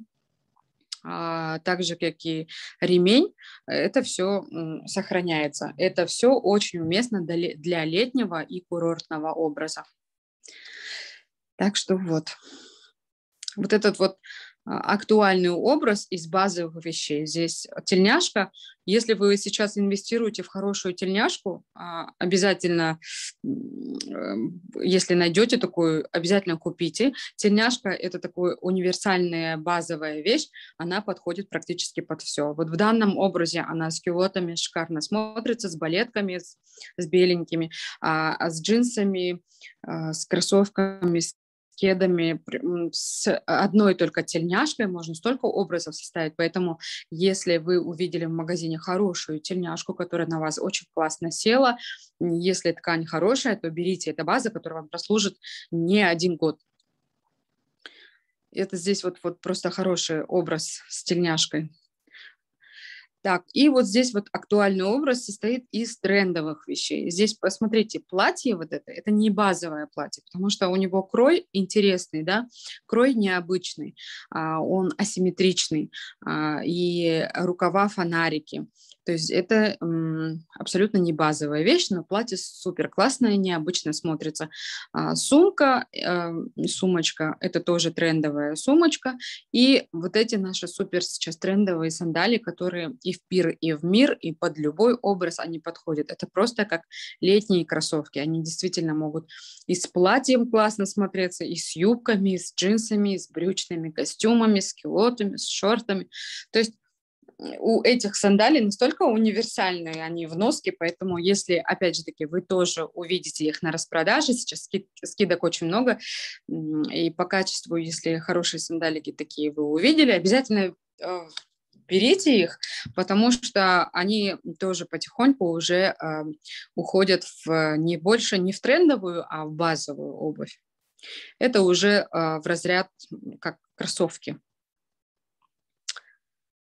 а, так же, как и ремень, это все сохраняется. Это все очень уместно для ле- для летнего и курортного образа. Так что вот. Вот этот вот а, актуальный образ из базовых вещей. Здесь тельняшка. Если вы сейчас инвестируете в хорошую тельняшку, а, обязательно, м, э, если найдете такую, обязательно купите. Тельняшка – это такая универсальная базовая вещь, она подходит практически под все. Вот в данном образе она с кюлотами шикарно смотрится, с балетками, с, с беленькими, а, а с джинсами, а, с кроссовками, с кедами, с одной только тельняшкой можно столько образов составить. Поэтому, если вы увидели в магазине хорошую тельняшку, которая на вас очень классно села, если ткань хорошая, то берите. Это база, которая вам прослужит не один год. Это здесь вот, вот просто хороший образ с тельняшкой. Так, и вот здесь вот актуальный образ состоит из трендовых вещей. Здесь, посмотрите, платье вот это, это не базовое платье, потому что у него крой интересный, да, крой необычный, а, он асимметричный, а, и рукава фонарики. То есть это м, абсолютно не базовая вещь, но платье супер классное, необычно смотрится. А, сумка, э, сумочка, это тоже трендовая сумочка, и вот эти наши супер сейчас трендовые сандали, которые и в пир, и в мир, и под любой образ они подходят. Это просто как летние кроссовки. Они действительно могут и с платьем классно смотреться, и с юбками, и с джинсами, и с брючными костюмами, с килотами, с шортами. То есть у этих сандалий настолько универсальные они в носке, поэтому если, опять же таки, вы тоже увидите их на распродаже, сейчас скид, скидок очень много, и по качеству, если хорошие сандалики такие вы увидели, обязательно э, берите их, потому что они тоже потихоньку уже э, уходят в не больше не в трендовую, а в базовую обувь. Это уже э, в разряд как кроссовки.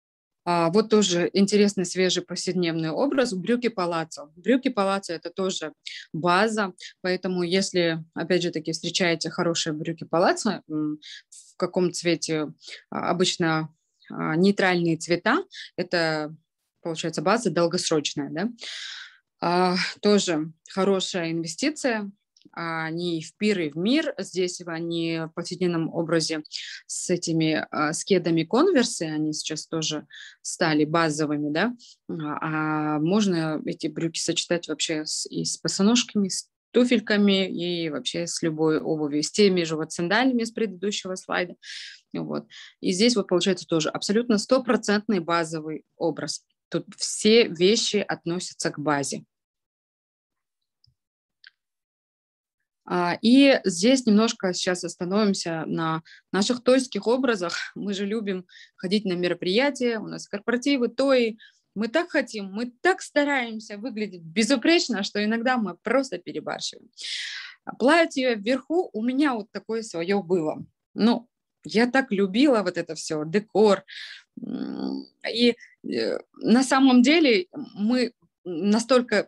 А, вот тоже интересный свежий повседневный образ. Брюки палаццо. Брюки палаццо – это тоже база, поэтому если, опять же таки, встречаете хорошие брюки палаццо, м, в каком цвете, а, обычно а, нейтральные цвета, это, получается, база долгосрочная, да. А, тоже хорошая инвестиция. А, Они и в пир, и в мир. Здесь они в повседневном образе с этими а, с кедами конверсы, они сейчас тоже стали базовыми, да. А а можно эти брюки сочетать вообще с, и с босоножками, с туфельками и вообще с любой обувью, с теми же вот сандалиями с предыдущего слайда. Вот. И здесь вот получается тоже абсолютно стопроцентный базовый образ. Тут все вещи относятся к базе. А, И здесь немножко сейчас остановимся на наших тойских образах. Мы же любим ходить на мероприятия, у нас корпоративы, тои. Мы так хотим, мы так стараемся выглядеть безупречно, что иногда мы просто перебарщиваем. А Платье вверху у меня вот такое свое было. Ну, я так любила вот это все, декор. М, И э, на самом деле мы настолько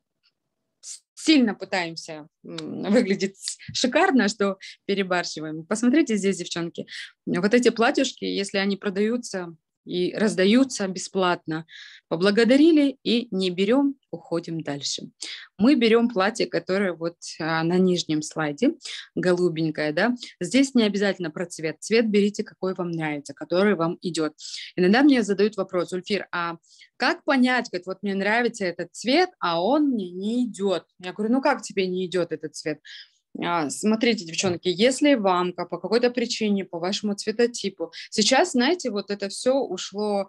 сильно пытаемся м, выглядеть шикарно, что перебарщиваем. Посмотрите здесь, девчонки, вот эти платьюшки, если они продаются и раздаются бесплатно, поблагодарили и не берем, уходим дальше. Мы берем платье, которое вот а, на нижнем слайде, голубенькое, да. Здесь не обязательно про цвет. Цвет берите, какой вам нравится, который вам идет. Иногда мне задают вопрос: Ульфир, а как понять, говорит, вот мне нравится этот цвет, а он мне не идет? Я говорю, ну как тебе не идет этот цвет? А, Смотрите, девчонки, если вам ка- по какой-то причине, по вашему цветотипу, сейчас, знаете, вот это все ушло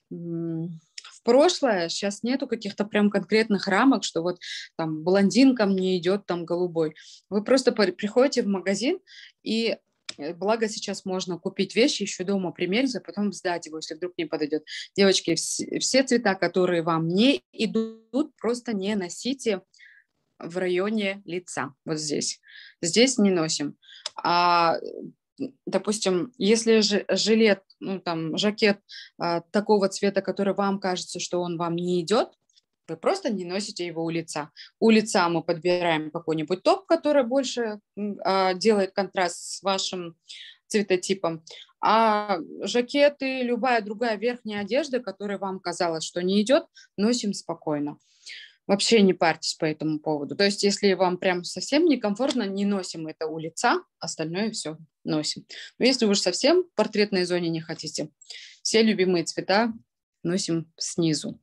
м, в прошлое, сейчас нету каких-то прям конкретных рамок, что вот там блондинка мне идет там голубой. Вы просто при- приходите в магазин и э, благо сейчас можно купить вещи, еще дома примерить, а потом сдать его, если вдруг не подойдет. Девочки, вс- все цвета, которые вам не идут, просто не носите в районе лица, вот здесь. Здесь не носим. А, допустим, если же жилет, ну там жакет а, такого цвета, который вам кажется, что он вам не идет, вы просто не носите его у лица. У лица мы подбираем какой-нибудь топ, который больше м, а, делает контраст с вашим цветотипом. А жакеты, любая другая верхняя одежда, которая вам казалось, что не идет, носим спокойно. Вообще не парьтесь по этому поводу. То есть, если вам прям совсем некомфортно, не носим это у лица, остальное все носим. Но если уж совсем в портретной зоне не хотите, все любимые цвета носим снизу.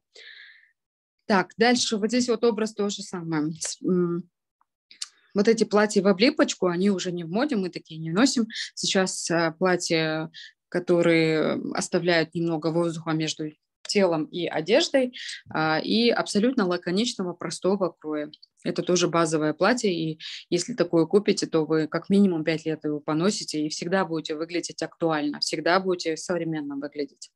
Так, дальше вот здесь вот образ то же самое. С- м, Вот эти платья в облипочку, они уже не в моде, мы такие не носим. Сейчас а, платья, которые оставляют немного воздуха между телом и одеждой, а, и абсолютно лаконичного, простого кроя. Это тоже базовое платье, и если такое купите, то вы как минимум пять лет его поносите и всегда будете выглядеть актуально, всегда будете современно выглядеть.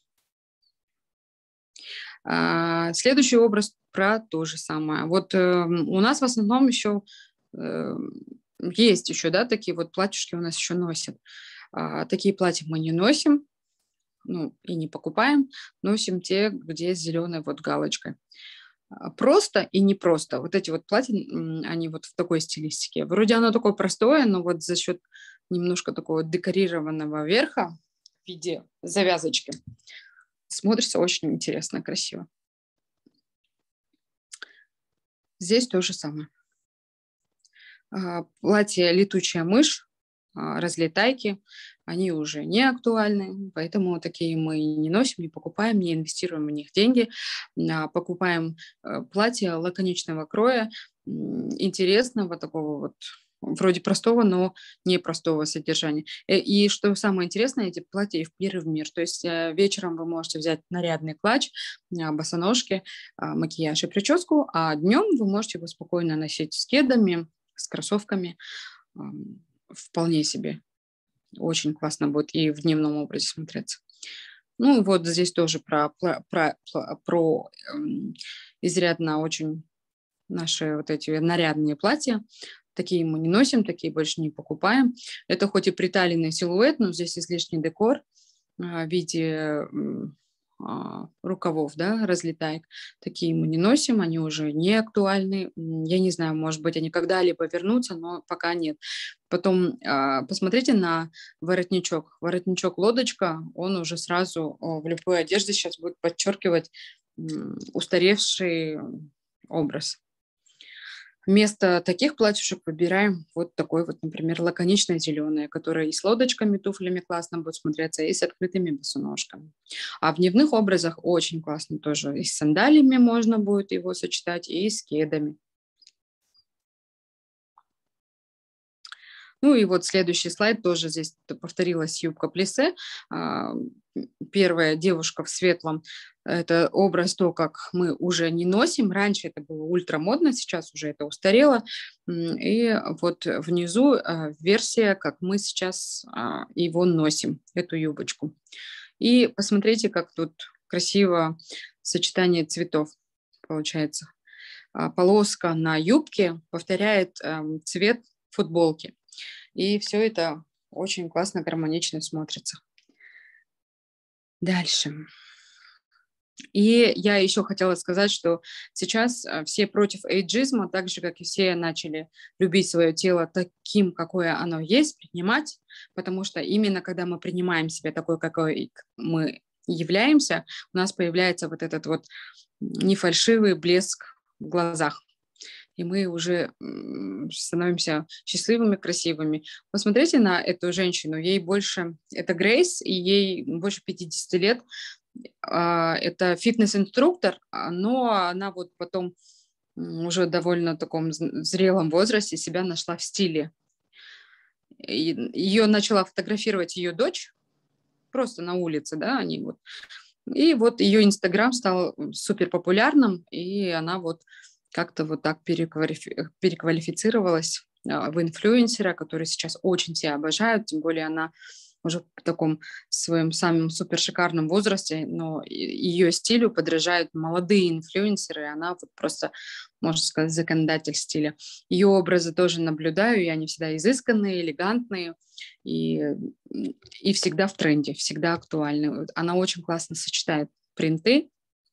А, Следующий образ про то же самое. Вот э, у нас в основном еще э, есть еще, да, такие вот платьюшки у нас еще носят. А, такие платья мы не носим, ну, и не покупаем, носим те, где с зеленой вот галочкой. А, Просто и непросто. Вот эти вот платья, м, они вот в такой стилистике. Вроде оно такое простое, но вот за счет немножко такого декорированного верха в виде завязочки смотрится очень интересно, красиво. Здесь то же самое. А, Платье «Летучая мышь», а, разлетайки, они уже не актуальны, поэтому такие мы не носим, не покупаем, не инвестируем в них деньги. А, Покупаем э, платье лаконичного кроя, м, интересного такого вот, вроде простого, но непростого содержания. Э, И что самое интересное, эти платья и в мир, и в мир. То есть э, вечером вы можете взять нарядный клатч, а, босоножки, а, макияж и прическу, а днем вы можете его спокойно носить с кедами, с кроссовками. Ам, Вполне себе. Очень классно будет и в дневном образе смотреться. Ну, вот здесь тоже про, пла- про, пла- про эм, изрядно очень наши вот эти нарядные платья. Такие мы не носим, такие больше не покупаем. Это хоть и приталенный силуэт, но здесь излишний декор а, в виде м, а, рукавов, да, разлетаек. Такие мы не носим, они уже не актуальны. М, Я не знаю, может быть, они когда-либо вернутся, но пока нет. Потом а, посмотрите на воротничок. Воротничок лодочка, он уже сразу о, в любой одежде сейчас будет подчеркивать м, устаревший образ. Вместо таких платьишек выбираем вот такой вот, например, лаконичное зеленое, которое и с лодочками, туфлями классно будет смотреться, и с открытыми босоножками. А в дневных образах очень классно тоже. И с сандалиями можно будет его сочетать, и с кедами. Ну и вот следующий слайд, тоже здесь повторилась юбка плиссе. А, Первая девушка в светлом, это образ то, как мы уже не носим. Раньше это было ультрамодно, сейчас уже это устарело. М, И вот внизу а, версия, как мы сейчас а, его носим, эту юбочку. И посмотрите, как тут красиво сочетание цветов получается. А, Полоска на юбке повторяет ам, цвет футболки. И все это очень классно, гармонично смотрится. Дальше. И я еще хотела сказать, что сейчас а, все против эйджизма, так же, как и все начали любить свое тело таким, какое оно есть, принимать, потому что именно когда мы принимаем себя такой, какой мы являемся, у нас появляется вот этот вот нефальшивый блеск в глазах. И мы уже м, становимся счастливыми, красивыми. Посмотрите на эту женщину, ей больше, это Грейс, и ей больше пятидесяти лет. А, Это фитнес-инструктор, а, но она вот потом м, уже довольно таком з- зрелом возрасте себя нашла в стиле. И ее начала фотографировать ее дочь просто на улице, да, они вот. И вот ее Инстаграм стал супер популярным, и она вот как-то вот так переквалифи- переквалифицировалась а, в инфлюенсера, который сейчас очень себя обожают, тем более она уже в таком своем самом супер шикарном возрасте, но и- ее стилю подражают молодые инфлюенсеры, и она вот просто, можно сказать, законодатель стиля. Ее образы тоже наблюдаю, и они всегда изысканные, элегантные, и и всегда в тренде, всегда актуальны. Вот она очень классно сочетает принты,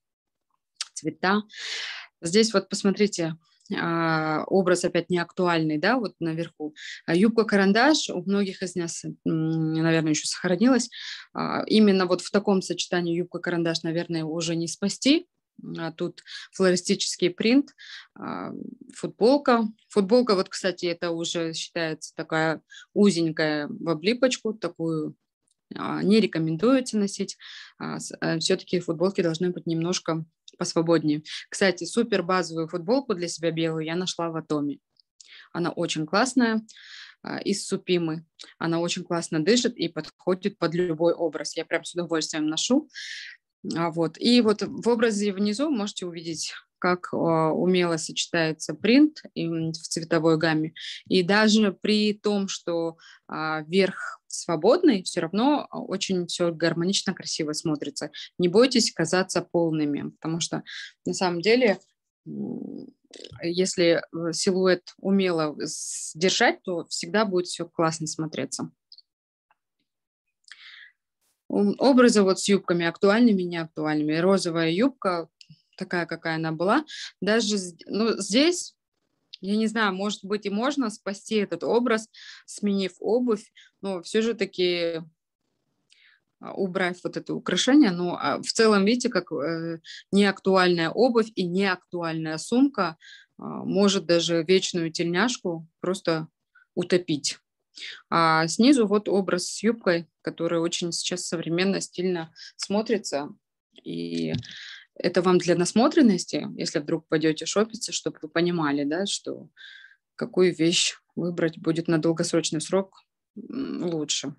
цвета. Здесь вот посмотрите, а, образ опять не актуальный, да, вот наверху. А Юбка-карандаш у многих из нас, м, наверное, еще сохранилась. А, Именно вот в таком сочетании юбка-карандаш, наверное, уже не спасти. А Тут флористический принт, а, футболка. Футболка, вот, кстати, это уже считается такая узенькая в облипочку, такую а, не рекомендуется носить. Все-таки футболки должны быть немножко посвободнее. Кстати, супер базовую футболку для себя белую я нашла в Атоме. Она очень классная, а, из супимы. Она очень классно дышит и подходит под любой образ. Я прям с удовольствием ношу. А, Вот. И вот в образе внизу можете увидеть, как а, умело сочетается принт м, в цветовой гамме. И даже при том, что а, верх свободный, все равно а, очень все гармонично, красиво смотрится. Не бойтесь казаться полными, потому что на самом деле, м, если э, силуэт умело держать, то всегда будет все классно смотреться. М, Образы вот с юбками актуальными, неактуальными. Розовая юбка, такая, какая она была. Даже з- ну, здесь, я не знаю, может быть, и можно спасти этот образ, сменив обувь, но все же таки а, убрав вот это украшение. Но а, в целом, видите, как э, неактуальная обувь и неактуальная сумка а, может даже вечную тельняшку просто утопить. А снизу вот образ с юбкой, который очень сейчас современно, стильно смотрится. И это вам для насмотренности, если вдруг пойдете шопиться, чтобы вы понимали, да, что какую вещь выбрать будет на долгосрочный срок м, лучше.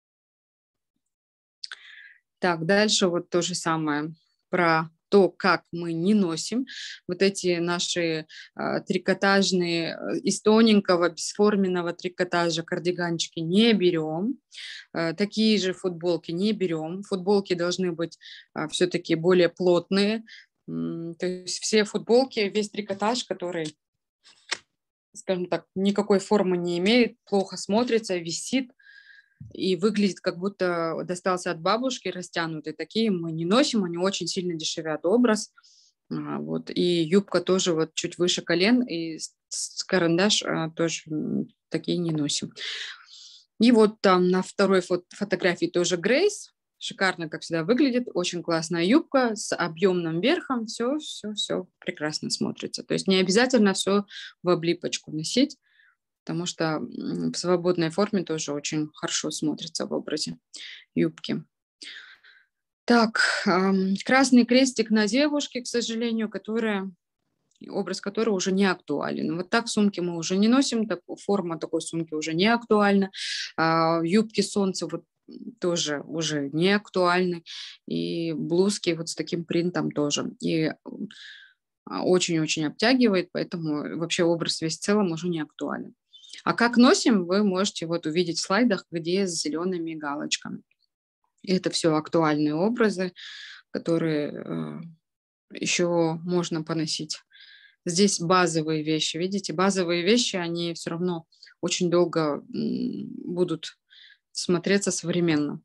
Так, дальше вот то же самое про то, как мы не носим вот эти наши а, трикотажные э, из тоненького бесформенного трикотажа кардиганчики не берем. Э, такие же футболки не берем. Футболки должны быть все-таки более плотные. М, То есть все футболки, весь трикотаж, который, скажем так, никакой формы не имеет, плохо смотрится, висит, и выглядит, как будто достался от бабушки, растянутый. Такие мы не носим, они очень сильно дешевят образ. А, вот. И юбка тоже вот чуть выше колен, и с, с карандаш а, тоже м, такие не носим. И вот там на второй фото фотографии тоже Грейс. Шикарно, как всегда, выглядит. Очень классная юбка с объемным верхом. Все, все, все прекрасно смотрится. То есть не обязательно все в облипочку носить, потому что м, в свободной форме тоже очень хорошо смотрится в образе юбки. Так, ам, красный крестик на девушке, к сожалению, которая, образ которой уже не актуален. Вот так сумки мы уже не носим, так, форма такой сумки уже не актуальна. А, юбки солнца вот тоже уже не актуальны. И блузки вот с таким принтом тоже. И а, очень-очень обтягивает, поэтому вообще образ весь в целом уже не актуален. А как носим, вы можете вот увидеть в слайдах, где с зелеными галочками. И это все актуальные образы, которые э, еще можно поносить. Здесь базовые вещи. Видите, базовые вещи, они все равно очень долго м, будут смотреться современно.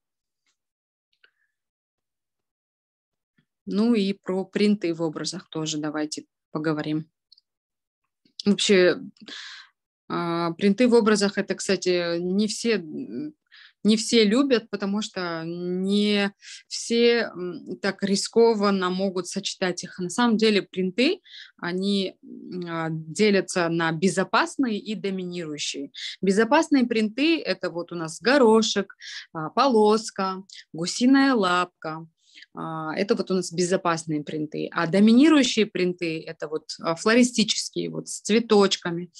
Ну и про принты в образах тоже давайте поговорим. Вообще, а, принты в образах, это, кстати, не все, м, не все любят, потому что не все м, так рискованно могут сочетать их. На самом деле принты, они м, а, делятся на безопасные и доминирующие. Безопасные принты — это вот у нас горошек, а, полоска, гусиная лапка. А, Это вот у нас безопасные принты. А доминирующие принты — это вот а, флористические, вот с цветочками.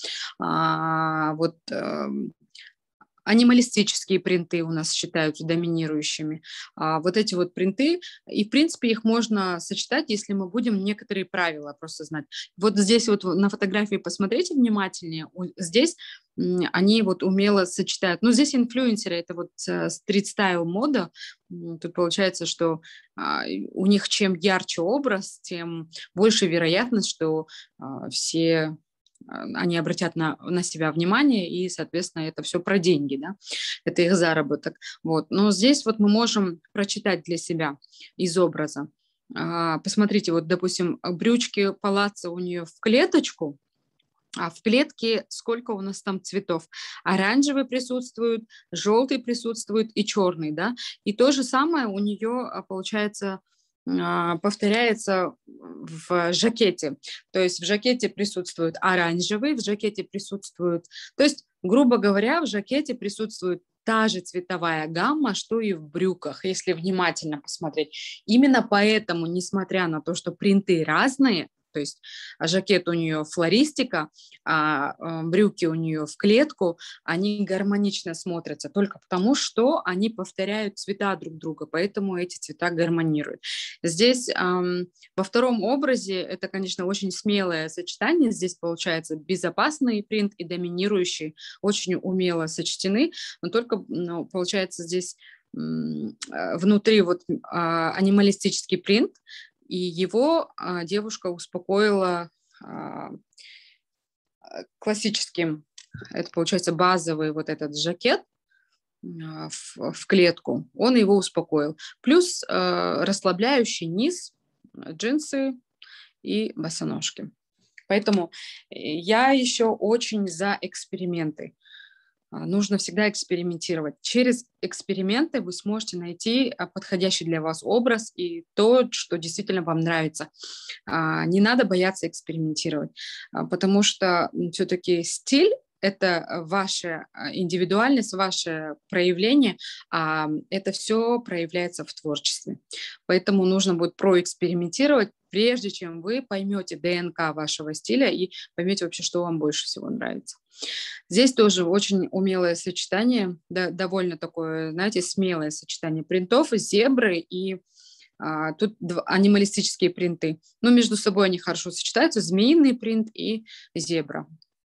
А, вот эм, анималистические принты у нас считаются доминирующими. А вот эти вот принты, и в принципе их можно сочетать, если мы будем некоторые правила просто знать. Вот здесь вот на фотографии посмотрите внимательнее. У- Здесь м, они вот умело сочетают. Ну, здесь инфлюенсеры, это вот э, стрит-стайл мода. М, Тут получается, что а, и у них чем ярче образ, тем больше вероятность, что а, все а, они обратят на, на себя внимание, и, соответственно, это все про деньги, да, это их заработок. Вот. Но здесь вот мы можем прочитать для себя из образа. А, Посмотрите, вот, допустим, брючки палаццо у нее в клеточку, а в клетке сколько у нас там цветов? Оранжевый присутствует, желтый присутствует и черный, да. И то же самое у нее а, получается а, повторяется в жакете. То есть в жакете присутствует оранжевый, в жакете присутствует... То есть, грубо говоря, в жакете присутствует та же цветовая гамма, что и в брюках, если внимательно посмотреть. Именно поэтому, несмотря на то, что принты разные, то есть жакет у нее флористика, а э, брюки у нее в клетку, они гармонично смотрятся только потому, что они повторяют цвета друг друга, поэтому эти цвета гармонируют. Здесь эм, во втором образе это, конечно, очень смелое сочетание. Здесь получается безопасный принт и доминирующий очень умело сочтены, но только ну, получается здесь м, э, внутри вот а, анималистический принт, и его а, девушка успокоила а, классическим, это получается базовый вот этот жакет а, в, в клетку, он его успокоил. Плюс а, расслабляющий низ, джинсы и босоножки. Поэтому я еще очень за эксперименты. А, Нужно всегда экспериментировать. Через эксперименты вы сможете найти а, подходящий для вас образ и то, что действительно вам нравится. А, Не надо бояться экспериментировать, а, потому что все-таки стиль — это ваша а, индивидуальность, ваше проявление, а это все проявляется в творчестве. Поэтому нужно будет проэкспериментировать, прежде чем вы поймете ДНК вашего стиля и поймете вообще, что вам больше всего нравится. Здесь тоже очень умелое сочетание, да, довольно такое, знаете, смелое сочетание принтов, зебры и а, тут дв- анималистические принты. Но между собой они хорошо сочетаются, змеиный принт и зебра.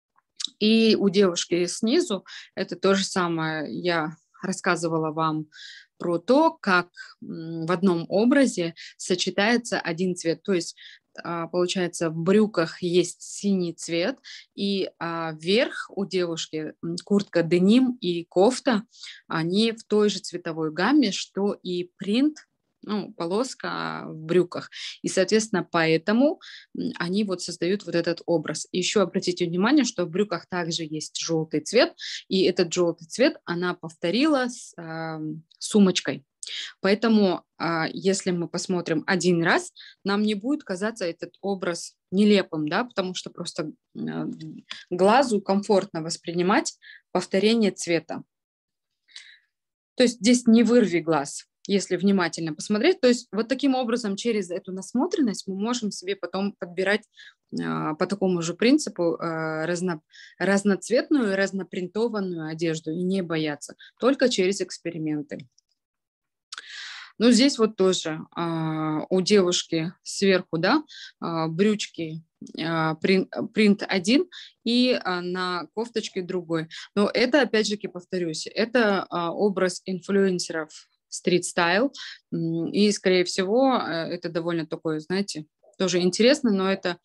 И у девушки снизу это то же самое. Я рассказывала вам про то, как м, в одном образе сочетается один цвет. То есть получается, в брюках есть синий цвет, и верх у девушки, куртка деним и кофта, они в той же цветовой гамме, что и принт, ну, полоска в брюках. И, соответственно, поэтому они вот создают вот этот образ. Еще обратите внимание, что в брюках также есть желтый цвет, и этот желтый цвет она повторила с э, сумочкой. Поэтому, э, если мы посмотрим один раз, нам не будет казаться этот образ нелепым, да, потому что просто э, глазу комфортно воспринимать повторение цвета. То есть здесь не вырви глаз, если внимательно посмотреть. То есть вот таким образом через эту насмотренность мы можем себе потом подбирать э, по такому же принципу э, разно, разноцветную, разнопринтованную одежду и не бояться, только через эксперименты. Ну, здесь вот тоже э, у девушки сверху, да, э, брючки э, принт, принт один и э, на кофточке другой. Но это, опять же, повторюсь, это э, образ инфлюенсеров стрит-стайл, и, скорее всего, это довольно такое, знаете, тоже интересно, но это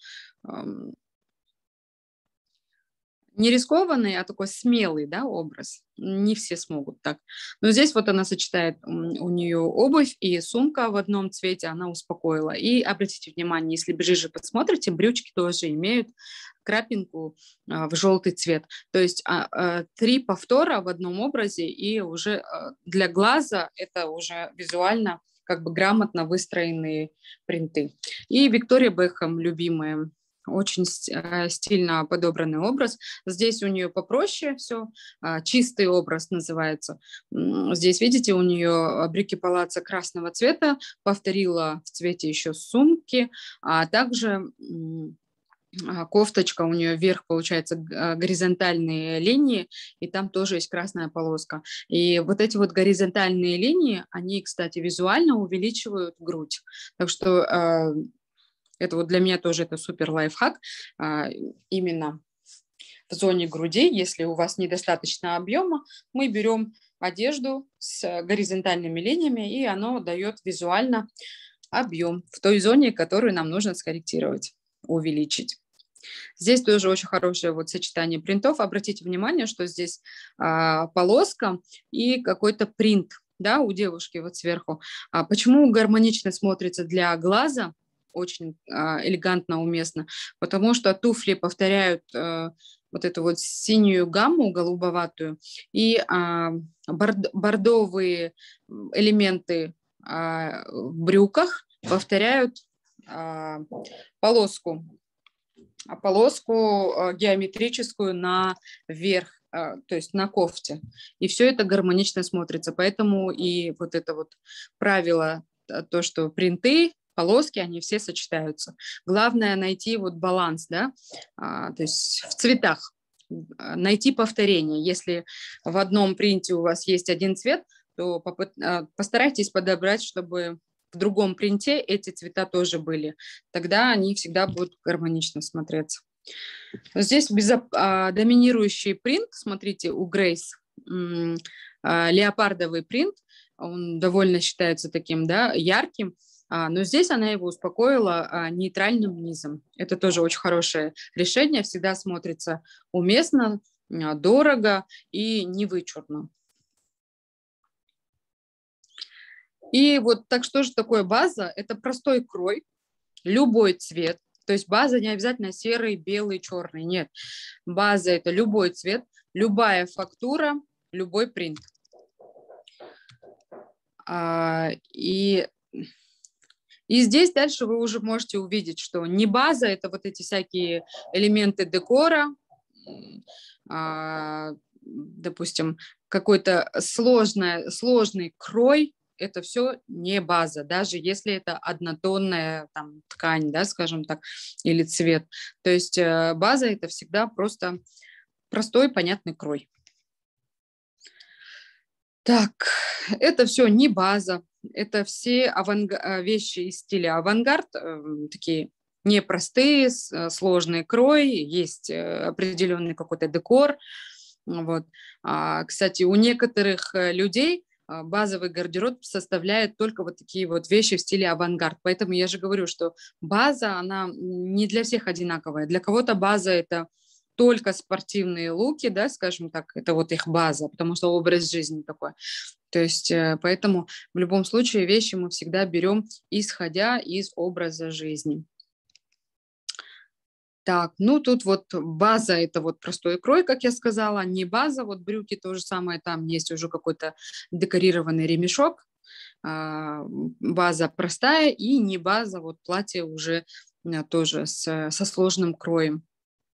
не рискованный, а такой смелый, да, образ. Не все смогут так. Но здесь вот она сочетает у нее обувь и сумка в одном цвете, она успокоила. И обратите внимание, если ближе посмотрите, брючки тоже имеют крапинку а, в желтый цвет. То есть а, а, три повтора в одном образе, и уже а, для глаза это уже визуально как бы грамотно выстроенные принты. И Виктория Бекхэм, любимая, очень стильно подобранный образ. Здесь у нее попроще все, чистый образ называется. Здесь, видите, у нее брюки палаццо красного цвета, повторила в цвете еще сумки, а также кофточка у нее вверх, получается, горизонтальные линии, и там тоже есть красная полоска. И вот эти вот горизонтальные линии, они, кстати, визуально увеличивают грудь. Так что это вот для меня тоже это супер лайфхак. Именно в зоне груди, если у вас недостаточно объема, мы берем одежду с горизонтальными линиями, и оно дает визуально объем в той зоне, которую нам нужно скорректировать, увеличить. Здесь тоже очень хорошее вот сочетание принтов. Обратите внимание, что здесь а, полоска и какой-то принт, да, у девушки вот сверху. А почему гармонично смотрится для глаза? Очень а, элегантно, уместно, потому что туфли повторяют а, вот эту вот синюю гамму голубоватую, и а, борд, бордовые элементы а, в брюках повторяют а, полоску, а полоску а, геометрическую наверх, а, то есть на кофте. И все это гармонично смотрится. Поэтому и вот это вот правило, то, что принты, полоски, они все сочетаются. Главное найти вот баланс, да, а, то есть в цветах, найти повторение. Если в одном принте у вас есть один цвет, то попыт... постарайтесь подобрать, чтобы в другом принте эти цвета тоже были. Тогда они всегда будут гармонично смотреться. Здесь безоп... а, доминирующий принт, смотрите, у Грейс а, леопардовый принт, он довольно считается таким, да, ярким. Но здесь она его успокоила нейтральным низом. Это тоже очень хорошее решение, всегда смотрится уместно, дорого и невычурно. И вот так что же такое база? Это простой крой, любой цвет. То есть база не обязательно серый, белый, черный. Нет, база – это любой цвет, любая фактура, любой принт. И... И здесь дальше вы уже можете увидеть, что не база, это вот эти всякие элементы декора, а, допустим, какой-то сложный, сложный крой, это все не база, даже если это однотонная там, ткань, да, скажем так, или цвет. То есть база это всегда просто простой, понятный крой. Так, это все не база. Это все аванг... вещи из стиля авангард, такие непростые, сложный крой, есть определенный какой-то декор. Вот. А, кстати, у некоторых людей базовый гардероб составляет только вот такие вот вещи в стиле авангард. Поэтому я же говорю, что база, она не для всех одинаковая. Для кого-то база – это только спортивные луки, да, скажем так, это вот их база, потому что образ жизни такой. То есть поэтому в любом случае вещи мы всегда берем, исходя из образа жизни. Так, ну тут вот база – это вот простой крой, как я сказала, не база, вот брюки то же самое, там есть уже какой-то декорированный ремешок, база простая, и не база, вот платье уже тоже с, со сложным кроем,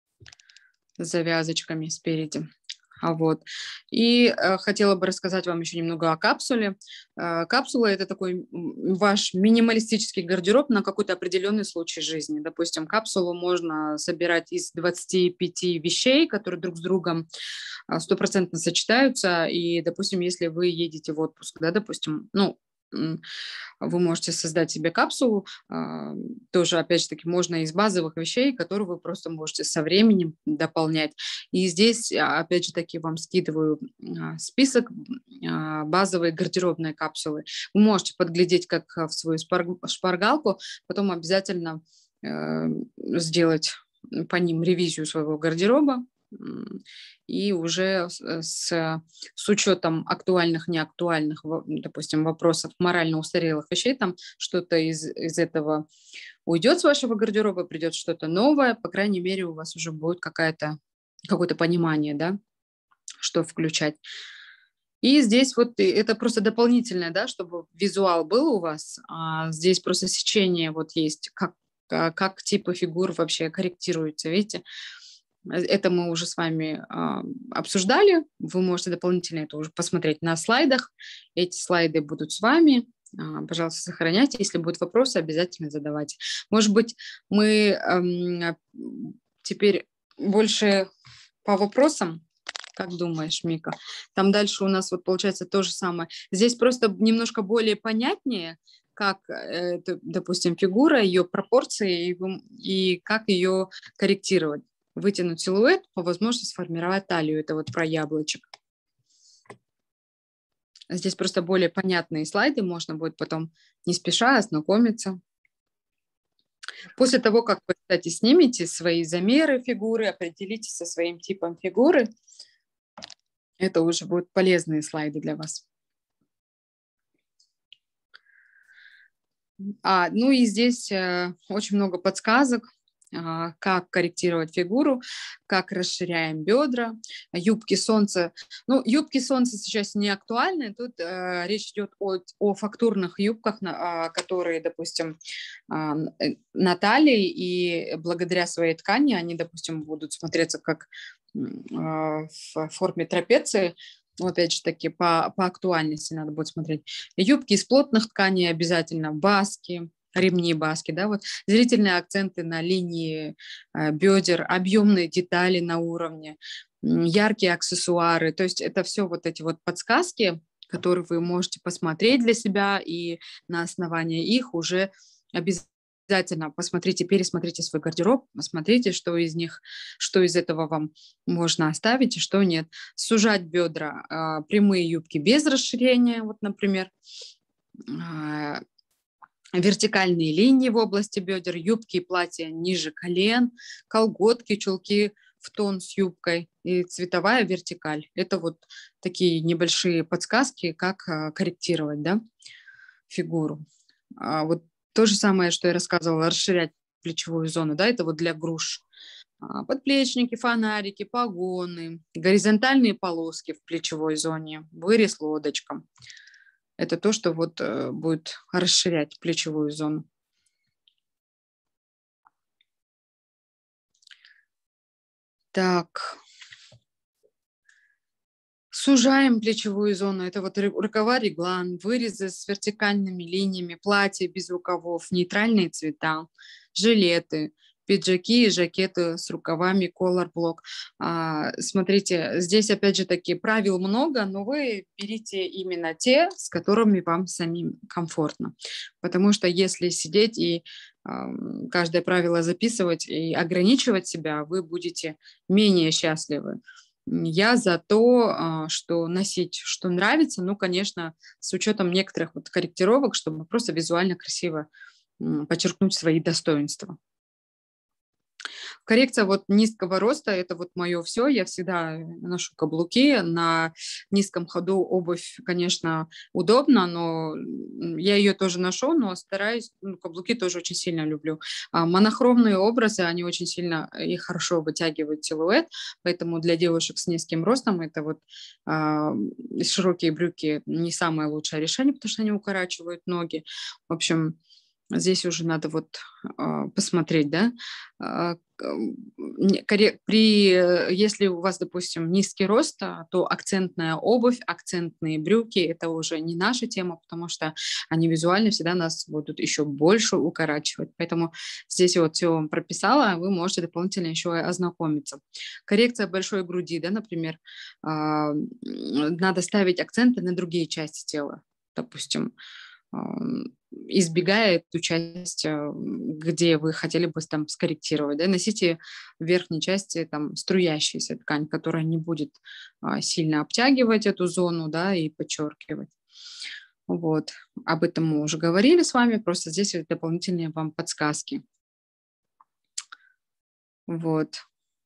с завязочками спереди. А вот. И э, хотела бы рассказать вам еще немного о капсуле. Э, капсула – это такой ваш минималистический гардероб на какой-то определенный случай жизни. Допустим, капсулу можно собирать из двадцати пяти вещей, которые друг с другом стопроцентно сочетаются. И, допустим, если вы едете в отпуск, да, допустим, ну, вы можете создать себе капсулу, тоже, опять же таки, можно из базовых вещей, которые вы просто можете со временем дополнять. И здесь, опять же таки, вам скидываю список базовой гардеробной капсулы. Вы можете подглядеть как в свою шпаргалку, потом обязательно сделать по ним ревизию своего гардероба, и уже с, с учетом актуальных, неактуальных, допустим, вопросов морально устарелых вещей, там что-то из, из этого уйдет с вашего гардероба, придет что-то новое, по крайней мере, у вас уже будет какая-то, какое-то понимание, да, что включать. И здесь вот это просто дополнительное, да, чтобы визуал был у вас, а здесь просто сечение вот есть, как, как типы фигур вообще корректируются, видите. Это мы уже с вами э, обсуждали. Вы можете дополнительно это уже посмотреть на слайдах. Эти слайды будут с вами. Э, пожалуйста, сохраняйте. Если будут вопросы, обязательно задавайте. Может быть, мы э, теперь больше по вопросам. Как думаешь, Мика? Там дальше у нас вот получается то же самое. Здесь просто немножко более понятнее, как, э, допустим, фигура, ее пропорции и, и как ее корректировать. Вытянуть силуэт, по возможности сформировать талию. Это вот про яблочек. Здесь просто более понятные слайды, можно будет потом не спеша ознакомиться. После того, как вы, кстати, снимете свои замеры фигуры, определитесь со своим типом фигуры, это уже будут полезные слайды для вас. А, ну и здесь э, очень много подсказок, как корректировать фигуру, как расширяем бедра, юбки солнца. Ну, юбки солнца сейчас не актуальны, тут э, речь идет о, о фактурных юбках, на, которые, допустим, э, на талии, и благодаря своей ткани они, допустим, будут смотреться как э, в форме трапеции. Ну, опять же таки, по, по актуальности надо будет смотреть. Юбки из плотных тканей обязательно, баски, ремни баски, да, вот зрительные акценты на линии э, бедер, объемные детали на уровне, яркие аксессуары, то есть это все вот эти вот подсказки, которые вы можете посмотреть для себя, и на основании их уже обязательно посмотрите, пересмотрите свой гардероб, посмотрите, что из них, что из этого вам можно оставить и что нет. Сужать бедра, э, прямые юбки без расширения, вот, например, э, вертикальные линии в области бедер, юбки и платья ниже колен, колготки, чулки в тон с юбкой и цветовая вертикаль. Это вот такие небольшие подсказки, как корректировать, да, фигуру. А вот то же самое, что я рассказывала, расширять плечевую зону, да, это вот для груш. Подплечники, фонарики, погоны, горизонтальные полоски в плечевой зоне, вырез лодочком. Это то, что вот э, будет расширять плечевую зону. Так. Сужаем плечевую зону. Это вот рукава реглан, вырезы с вертикальными линиями, платья без рукавов, нейтральные цвета, жилеты, пиджаки и жакеты с рукавами, колор-блок. А, смотрите, здесь опять же таки правил много, но вы берите именно те, с которыми вам самим комфортно. Потому что если сидеть и а, каждое правило записывать и ограничивать себя, вы будете менее счастливы. я за то, что носить, что нравится, ну, конечно, с учетом некоторых вот корректировок, чтобы просто визуально красиво подчеркнуть свои достоинства. Коррекция вот низкого роста – это вот мое все. Я всегда ношу каблуки. На низком ходу обувь, конечно, удобно, но я ее тоже ношу, но стараюсь, ну, каблуки тоже очень сильно люблю. А монохромные образы, они очень сильно и хорошо вытягивают силуэт, поэтому для девушек с низким ростом это вот а, широкие брюки не самое лучшее решение, потому что они укорачивают ноги. В общем, здесь уже надо вот а, посмотреть, да. А, При, э, если у вас, допустим, низкий рост, а, то акцентная обувь, акцентные брюки – это уже не наша тема, потому что они визуально всегда нас будут еще больше укорачивать. Поэтому здесь вот все вам прописала, вы можете дополнительно еще и ознакомиться. Коррекция большой груди, да, например, а, надо ставить акценты на другие части тела, допустим, избегая эту часть, где вы хотели бы там скорректировать. Да? Носите в верхней части там струящаяся ткань, которая не будет а, сильно обтягивать эту зону, да, и подчеркивать. Вот. Об этом мы уже говорили с вами, просто здесь дополнительные вам подсказки. Вот.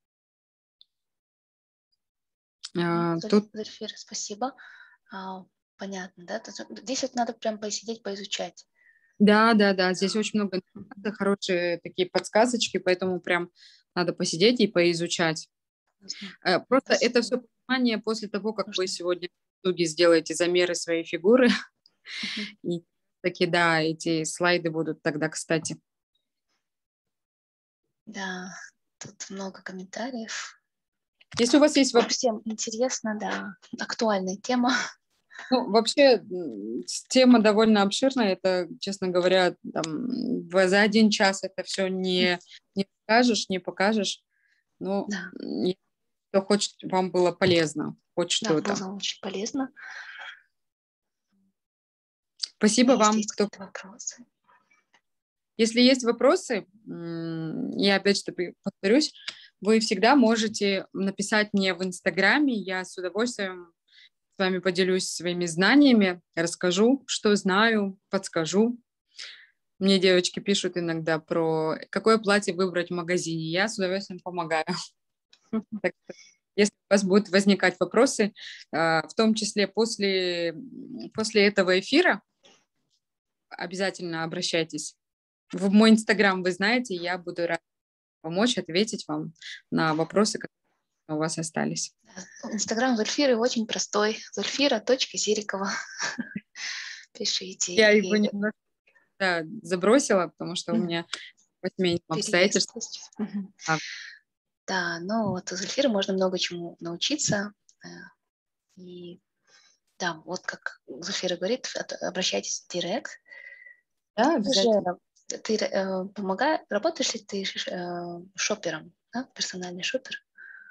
А, Тут... Зульфира, спасибо. А, понятно, да? Здесь вот надо прям посидеть, поизучать. Да, да, да, здесь очень много хорошие такие подсказочки, поэтому прям надо посидеть и поизучать. Просто Спасибо. Это все понимание после того, как Можно. Вы сегодня в итоге сделаете замеры своей фигуры. Uh-huh. И таки, да, эти слайды будут тогда, кстати. Да, тут много комментариев. Если у вас есть вопрос... Всем интересно, да, актуальная тема. Ну, вообще, тема довольно обширная. Это, честно говоря, там, за один час это все не, не скажешь, не покажешь. Но да. Кто хочет, вам было полезно. Хоть что-то. Да, было очень полезно. Спасибо вам. Есть кто... вопросы. Если есть вопросы, я опять же повторюсь, вы всегда можете написать мне в Инстаграме. Я с удовольствием с вами поделюсь своими знаниями, расскажу, что знаю, подскажу. Мне девочки пишут иногда про какое платье выбрать в магазине. Я с удовольствием помогаю. Если у вас будут возникать вопросы, в том числе после, после этого эфира, обязательно обращайтесь. В мой Инстаграм вы знаете, я буду рада помочь, ответить вам на вопросы, которые у вас остались. Инстаграм Зульфиры очень простой. Зульфира точка Зирикова. Пишите. Я его немножко да, забросила, потому что у меня по семейным обстоятельствам. Да, ну вот у Зульфиры можно много чему научиться. И да, вот как Зульфира говорит, обращайтесь в директ. Да, обязательно. Ты э, помогаешь, работаешь ли ты э, шопером, да? Персональный шопер?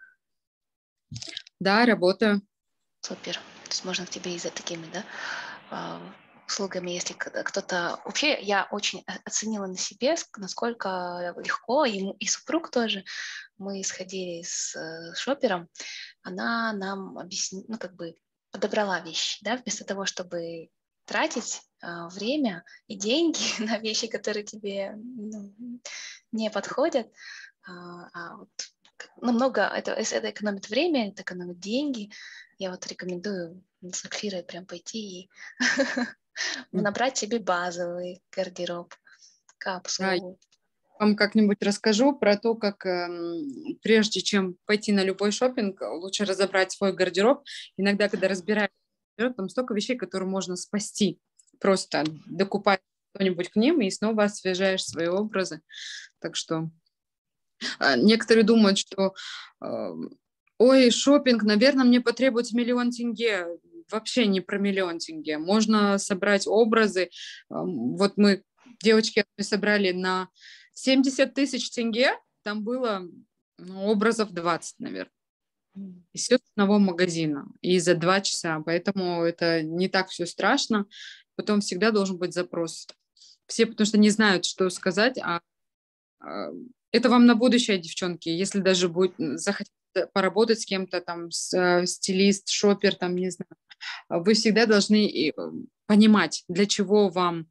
Да, работаю. Супер. То есть можно к тебе и за такими, да, э, услугами, если кто-то... Вообще я очень оценила на себе, насколько легко, и, и супруг тоже. Мы сходили с э, шопером, она нам объяснила, ну, как бы подобрала вещи, да, вместо того, чтобы тратить э, время и деньги на вещи, которые тебе ну, не подходят, а, а вот намного это, это экономит время, это экономит деньги. Я вот рекомендую с Зульфирой прям пойти и набрать себе базовый гардероб, капсулу. Вам как-нибудь расскажу про то, как прежде чем пойти на любой шопинг, лучше разобрать свой гардероб. Иногда, когда разбираешь гардероб, там столько вещей, которые можно спасти. Просто докупать что-нибудь к ним и снова освежаешь свои образы. Так что некоторые думают, что ой, шопинг, наверное, мне потребуется миллион тенге. Вообще не про миллион тенге. Можно собрать образы. Вот мы, девочки, собрали на семьдесят тысяч тенге, там было ну, образов двадцать, наверное. И все с одного магазина. И за два часа. Поэтому это не так все страшно. Потом всегда должен быть запрос. Все потому что не знают, что сказать, а Это вам на будущее, девчонки, если даже будет захотите поработать с кем-то, там, с, э, стилист, шопер, там, не знаю, вы всегда должны и, э, понимать, для чего вам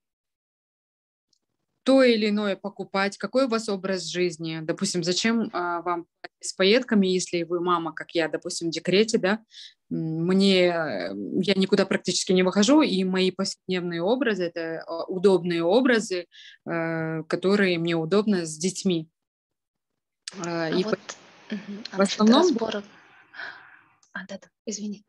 то или иное покупать, какой у вас образ жизни. Допустим, зачем а, вам с пайетками, если вы мама, как я, допустим, в декрете, да, М, мне, э, я никуда практически не выхожу, и мои повседневные образы — это а, удобные образы, э, которые мне удобно с детьми. А, А И по- вот, мгм, а в насчет основном, разбора... А, да-да, извини.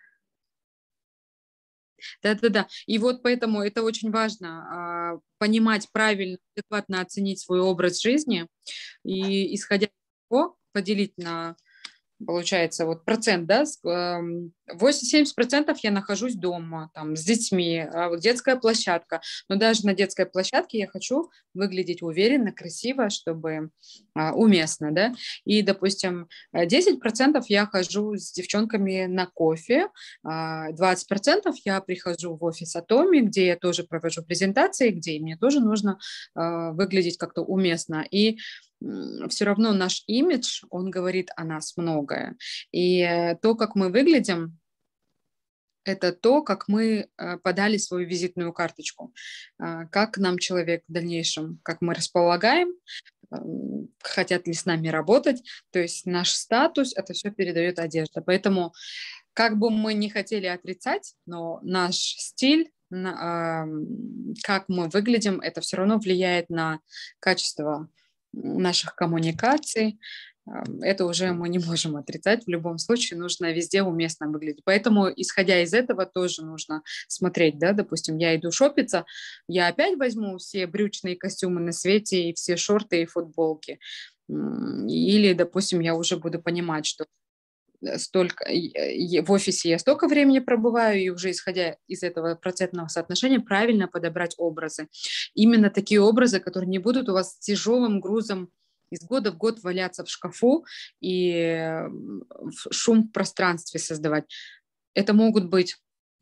да-да-да. И вот поэтому это очень важно, а, понимать правильно, адекватно оценить свой образ жизни и, исходя из него, поделить на, получается, вот процент, да, с- эм, восемьдесят процентов я нахожусь дома, там, с детьми, а вот детская площадка. Но даже на детской площадке я хочу выглядеть уверенно, красиво, чтобы а, уместно, да. И, допустим, э, десять процентов я хожу с девчонками на кофе, а, двадцать процентов я прихожу в офис Атоми, где я тоже провожу презентации, где мне тоже нужно а, выглядеть как-то уместно. И все равно наш имидж, он говорит о нас многое. И э, то, как мы выглядим, это то, как мы э, подали свою визитную карточку, А, как нам человек в дальнейшем, как мы располагаем, м, хотят ли с нами работать. То есть наш статус, это все передает одежда. Поэтому как бы мы не хотели отрицать, но наш стиль, на- ам, как мы выглядим, это все равно влияет на качество наших коммуникаций. Ам, Это уже мы не можем отрицать. В любом случае нужно везде уместно выглядеть. Поэтому, исходя из этого, тоже нужно смотреть, да, допустим, я иду шопиться, я опять возьму все брючные костюмы на свете и все шорты и футболки. М, Или, допустим, я уже буду понимать, что э, столько и, э, в офисе я столько времени пробываю, и уже исходя из этого процентного соотношения правильно подобрать образы. Именно такие образы, которые не будут у вас тяжелым грузом из года в год валяться в шкафу и э, в- шум в пространстве создавать. Это могут быть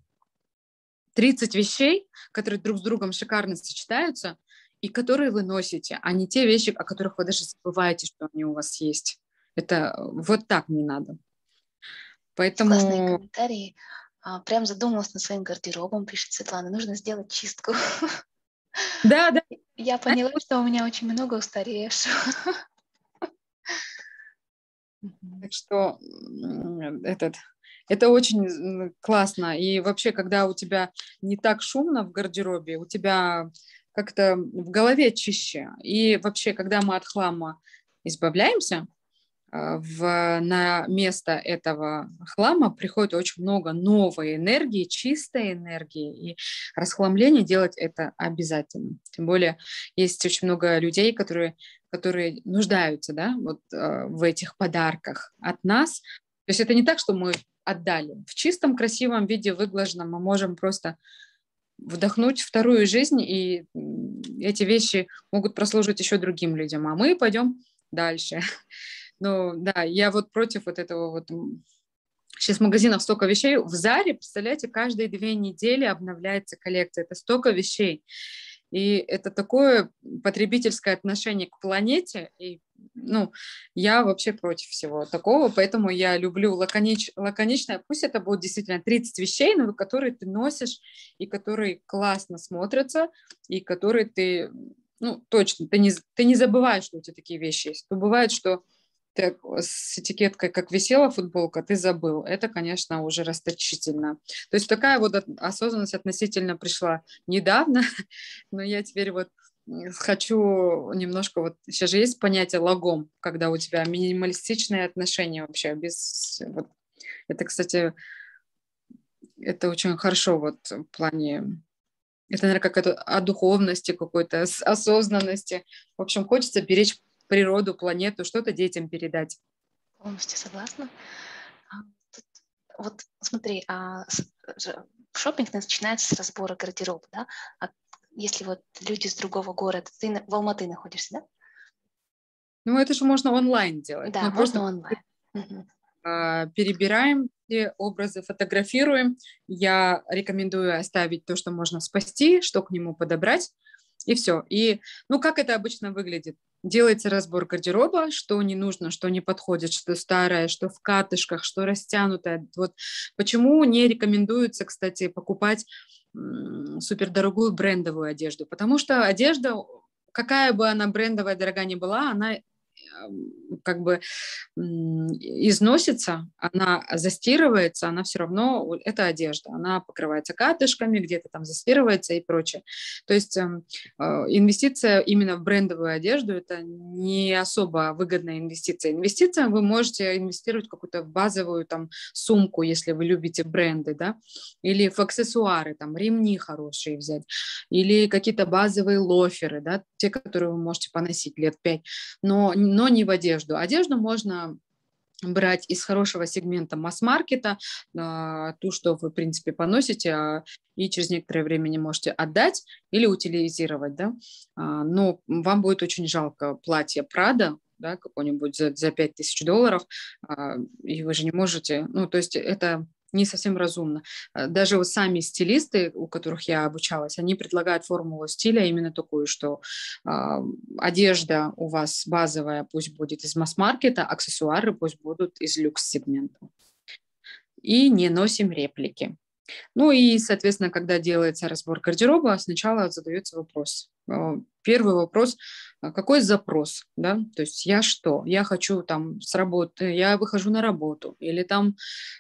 тридцать вещей, которые друг с другом шикарно сочетаются, и которые вы носите, а не те вещи, о которых вы даже забываете, что они у вас есть. Это э, вот так не надо. Классные Поэтому комментарии. А, прям задумалась над своим гардеробом, пишет Светлана. Нужно сделать чистку. да, да. Я Знаете, поняла, вот что у меня очень много устаревшего. Мгм. так что м, этот, это очень м, классно. И вообще, когда у тебя не так шумно в гардеробе, у тебя как-то в голове чище. И вообще, когда мы от хлама избавляемся, а, в, на место этого хлама приходит очень много новой энергии, чистой энергии, и расхламление делать это обязательно. Тем более есть очень много людей, которые, которые нуждаются, да, вот, э, в этих подарках от нас. То есть это не так, что мы отдали. В чистом, красивом виде выглаженном мы можем просто вдохнуть вторую жизнь, и м, эти вещи могут прослужить еще другим людям, а мы пойдем дальше. Ну, да, я вот против вот этого вот. Сейчас в магазинах столько вещей. В Заре, представляете, каждые две недели обновляется коллекция. Это столько вещей. И это такое потребительское отношение к планете. И, ну, я вообще против всего такого, поэтому я люблю лаконич, лаконичное. Пусть это будет действительно тридцать вещей, но которые ты носишь, и которые классно смотрятся, и которые ты, ну, точно, ты не, ты не забываешь, что у тебя такие вещи есть. То бывает, что ты с этикеткой, как висела футболка, ты забыл. Это, конечно, уже расточительно. То есть такая вот от- осознанность относительно пришла недавно, но я теперь вот м, хочу немножко вот... Сейчас же есть понятие лагом, когда у тебя минималистичные отношения вообще без... Вот. Это, кстати, это очень хорошо вот в плане... Это, наверное, как-то о духовности какой-то, с- осознанности. В общем, хочется беречь природу, планету, что-то детям передать. Полностью согласна. А, тут вот смотри, а, с- ж- шопинг начинается с разбора гардероба, да? А если вот люди с другого города, ты на- в Алматы находишься, да? Ну, это же можно онлайн делать. Да, Мы просто можно онлайн. Мгм. а, перебираем все образы, фотографируем. Я рекомендую оставить то, что можно спасти, что к нему подобрать. И все. И, ну, как это обычно выглядит? Делается разбор гардероба, что не нужно, что не подходит, что старое, что в катышках, что растянутое. Вот почему не рекомендуется, кстати, покупать м, супердорогую брендовую одежду? Потому что одежда, какая бы она брендовая, дорогая ни была, она м, как бы м, износится, она застирывается, она все равно, вот это одежда, она покрывается катышками, где-то там застирывается и прочее. То есть эм, э, инвестиция именно в брендовую одежду – это не особо выгодная инвестиция. Инвестиция вы можете инвестировать в какую-то базовую там сумку, если вы любите бренды, да, или в аксессуары, там ремни хорошие взять, или какие-то базовые лоферы, да, те, которые вы можете поносить лет пять, но, но не в одежду. Одежду можно брать из хорошего сегмента масс-маркета, а, ту, что вы, в принципе, поносите, а, и через некоторое время не можете отдать или утилизировать, да. А, но вам будет очень жалко платье Прада, да, какое-нибудь за, за пять тысяч долларов, а, и вы же не можете, ну, то есть это не совсем разумно. А, Даже вот сами стилисты, у которых я обучалась, они предлагают формулу стиля именно такую, что а, одежда у вас базовая пусть будет из масс-маркета, аксессуары пусть будут из люкс-сегмента. И не носим реплики. Ну и, соответственно, когда делается разбор гардероба, сначала задается вопрос. Э, Первый вопрос, а какой запрос, да, то есть я что, я хочу там с работы, я выхожу на работу, или там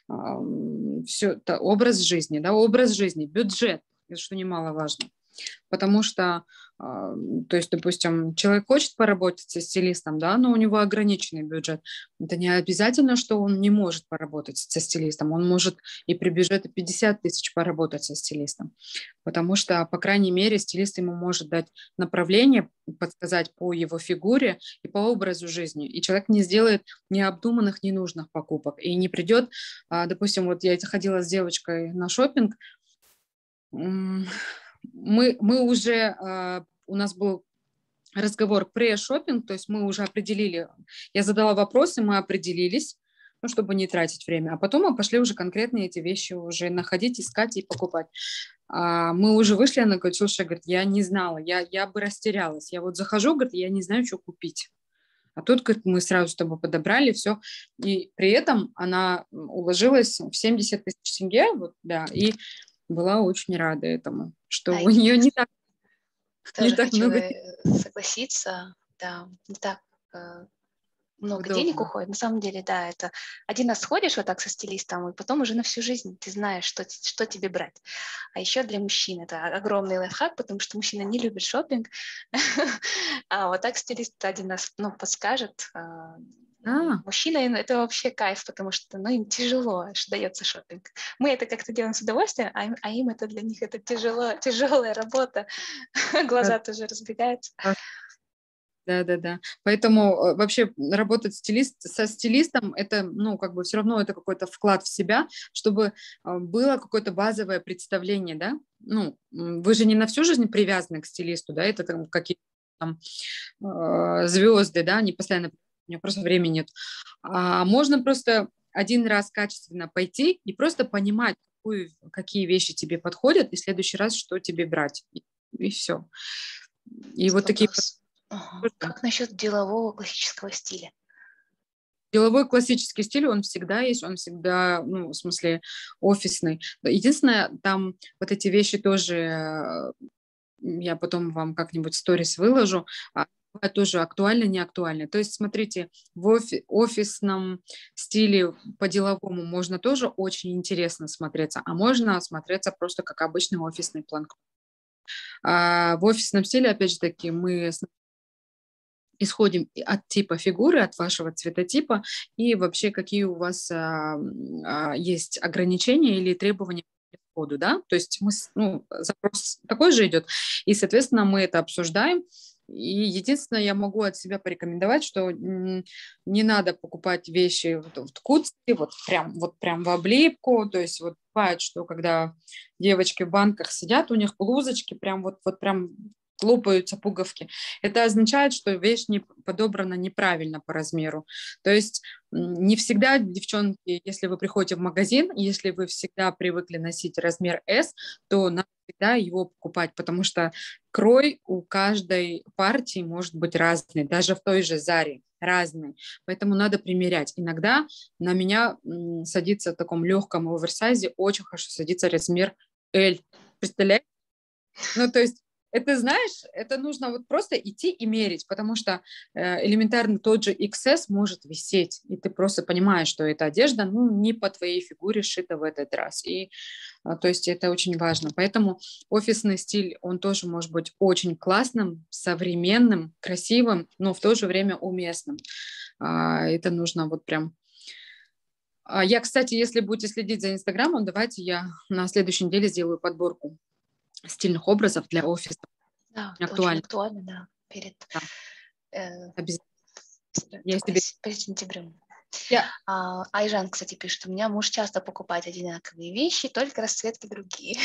все, образ жизни, да, образ жизни, бюджет, это что немаловажно. Потому что, а, то есть, допустим, человек хочет поработать со стилистом, да, но у него ограниченный бюджет. Это не обязательно, что он не может поработать со стилистом. Он может и при бюджете пятьдесят тысяч поработать со стилистом. Потому что, по крайней мере, стилист ему может дать направление, подсказать по его фигуре и по образу жизни. И человек не сделает необдуманных, ненужных покупок. И не придет, а, допустим, вот я ходила с девочкой на шопинг, мы, мы уже, э, у нас был разговор пре-шоппинг, то есть мы уже определили, я задала вопросы, мы определились, ну, чтобы не тратить время, а потом мы пошли уже конкретно эти вещи уже находить, искать и покупать. А, мы уже вышли, она говорит, слушай, говорит, я не знала, я, я бы растерялась, я вот захожу, говорит, я не знаю, что купить. А тут, говорит, мы сразу с тобой подобрали все, и при этом она уложилась в семьдесят тысяч тенге, вот, да, и была очень рада этому, что Да, у я нее не так, не тоже так хочу много э, согласиться. Да, не так э, много денег удобно. уходит. На самом деле, да, это один раз сходишь вот так со стилистом, и потом уже на всю жизнь ты знаешь, что, т- что тебе брать. А еще для мужчин это огромный лайфхак, потому что мужчина не любит шопинг. А вот так стилист один раз, ну, подскажет. а, и А, Мужчина им это вообще кайф, потому что ну, им тяжело что дается шопинг. Мы это как-то делаем с удовольствием, а им, а им это для них это тяжело, тяжелая работа. да, Глаза тоже разбегаются. да, да, да. Поэтому э, вообще работать стилист, со стилистом, это, ну, как бы все равно это какой-то вклад в себя, чтобы э, было какое-то базовое представление, да. Ну, м, вы же не на всю жизнь привязаны к стилисту, да, это там какие-то там э, звезды, да, не постоянно, у меня просто времени нет. А можно просто один раз качественно пойти и просто понимать, какую, какие вещи тебе подходят, и в следующий раз, что тебе брать. И, и все. И вот такие Вопрос. Ага. подходы. Как насчет делового классического стиля? Деловой классический стиль, он всегда есть, он всегда, ну, в смысле, офисный. Единственное, там вот эти вещи тоже, э, я потом вам как-нибудь сторис выложу, а, бывают тоже актуально, не актуально. То есть, смотрите, в офи- офисном стиле по-деловому можно тоже очень интересно смотреться, а можно смотреться просто как обычный офисный план. А в офисном стиле, опять же таки, мы исходим от типа фигуры, от вашего цветотипа и вообще какие у вас а, м, а, есть ограничения или требования к коду, да, то есть мы, с- ну, запрос такой же идет, и, соответственно, мы это обсуждаем, и единственное, я могу от себя порекомендовать, что м, не надо покупать вещи вот в ткуцке, вот прям, вот прям в облипку, то есть вот бывает, что когда девочки в банках сидят, у них блузочки прям вот, вот прям лопаются пуговки. Это означает, что вещь не подобрана неправильно по размеру. То есть не всегда, девчонки, если вы приходите в магазин, если вы всегда привыкли носить размер S, то надо всегда его покупать, потому что крой у каждой партии может быть разный, даже в той же Заре разный. Поэтому надо примерять. Иногда на меня м, садится в таком легком оверсайзе, очень хорошо садится размер L. Представляете? Ну, то есть это, знаешь, это нужно вот просто идти и мерить, потому что э, элементарно тот же икс эс может висеть, и ты просто понимаешь, что эта одежда, ну, не по твоей фигуре шита в этот раз. И, э, то есть это очень важно. Поэтому офисный стиль, он тоже может быть очень классным, современным, красивым, но в то же время уместным. А, это нужно вот прям... А я, кстати, если будете следить за Инстаграмом, давайте я на следующей неделе сделаю подборку стильных образов для офиса. Да, это очень Актуально. актуально, да, перед, Да, э, обязательно. Я такой, себе... перед сентябрем. Я... А, Айжан, кстати, пишет, у меня муж часто покупает одинаковые вещи, только расцветки другие,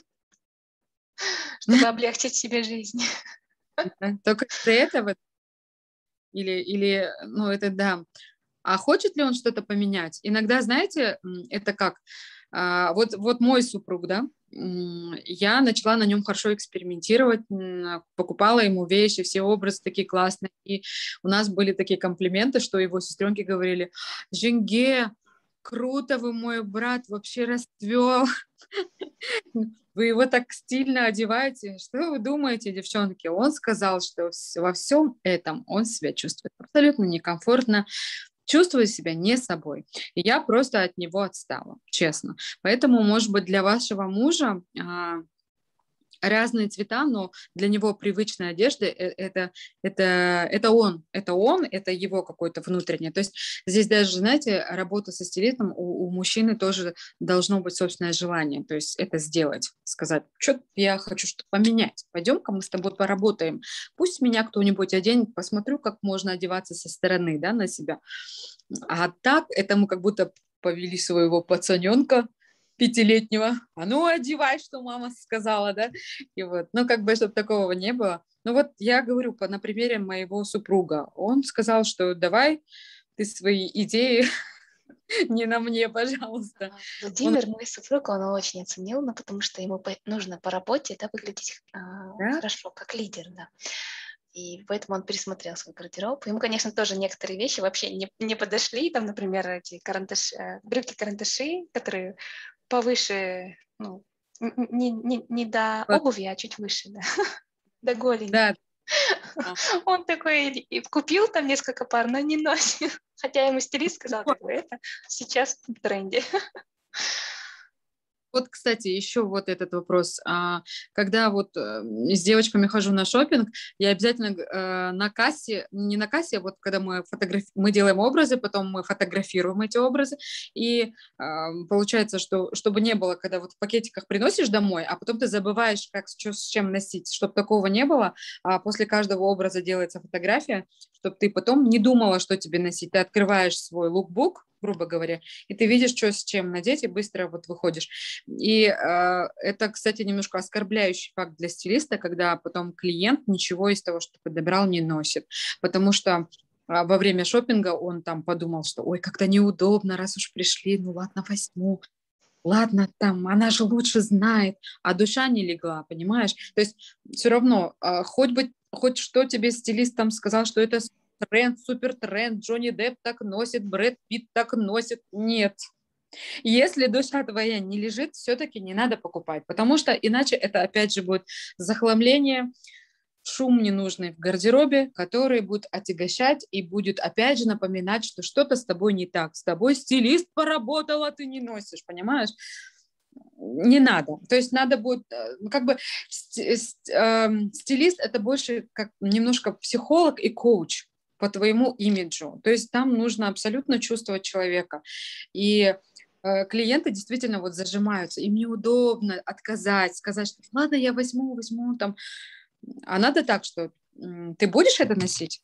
чтобы облегчить себе жизнь. Только из-за этого? Или, или, ну, это да. А хочет ли он что-то поменять? Иногда, знаете, это как, а, вот, вот мой супруг, да, я начала на нем хорошо экспериментировать, покупала ему вещи, все образы такие классные, и у нас были такие комплименты, что его сестренки говорили: «Женге, круто вы, мой брат, вообще расцвел, вы его так стильно одеваете, что вы думаете, девчонки?» Он сказал, что во всем этом он себя чувствует абсолютно некомфортно, чувствую себя не собой. И я просто от него отстала, честно. Поэтому, может быть, для вашего мужа а, разные цвета, но для него привычная одежда э- это, это, это он, это он, это его какое-то внутреннее. То есть здесь даже, знаете, работа со стилистом, у, у мужчины тоже должно быть собственное желание, то есть это сделать, сказать: что я хочу что-то поменять, пойдем-ка мы с тобой поработаем, пусть меня кто-нибудь оденет, посмотрю, как можно одеваться со стороны, да, на себя. А так это мы как будто повели своего пацаненка пятилетнего: а ну одевай, что мама сказала, да, и вот, ну как бы, чтобы такого не было. Ну вот я говорю по, на примере моего супруга, он сказал, что давай ты свои идеи не на мне, пожалуйста. Он... Владимир, мой супруг, он очень оценил, но потому что ему по- нужно по работе, да, выглядеть а, Да? хорошо, как лидер, да. И поэтому он пересмотрел свой гардероб. Ему, конечно, тоже некоторые вещи вообще не, не подошли. Там, например, эти карандаши, э, брюки-карандаши, которые повыше, ну, н- не, не, не до Вот, обуви, а чуть выше, да, до голени. да. А, Он такой и купил там несколько пар, но не носит. Хотя ему стилист сказал, вот. как бы, это сейчас в тренде. Вот, кстати, еще вот этот вопрос. А, когда вот э, с девочками хожу на шопинг, я обязательно э, на кассе, не на кассе, а вот когда мы, фотограф... мы делаем образы, потом мы фотографируем эти образы, и а, получается, что чтобы не было, когда вот в пакетиках приносишь домой, а потом ты забываешь, как что, с чем носить, чтобы такого не было, а после каждого образа делается фотография, чтобы ты потом не думала, что тебе носить. Ты открываешь свой лукбук, грубо говоря, и ты видишь, что с чем надеть, и быстро вот выходишь. И э, это, кстати, немножко оскорбляющий факт для стилиста, когда потом клиент ничего из того, что подобрал, не носит. Потому что э, во время шопинга он там подумал, что ой, как-то неудобно, раз уж пришли, ну ладно, возьму. Ладно, там, она же лучше знает, а душа не легла, понимаешь? То есть все равно, э, хоть бы, хоть что тебе стилист там сказал, что это тренд, супер тренд, Джонни Депп так носит, Брэд Питт так носит. Нет. Если душа твоя не лежит, все-таки не надо покупать, потому что иначе это опять же будет захламление, шум ненужный в гардеробе, который будет отягощать и будет опять же напоминать, что что-то с тобой не так. С тобой стилист поработал, а ты не носишь, понимаешь? Не надо. То есть надо будет, э, ну, как бы сти- ст- эм, стилист это больше как немножко психолог и коуч по твоему имиджу. То есть там нужно абсолютно чувствовать человека. И э, клиенты действительно вот зажимаются, им неудобно отказать, сказать, что ладно, я возьму, возьму там. А надо так, что м, ты будешь это носить?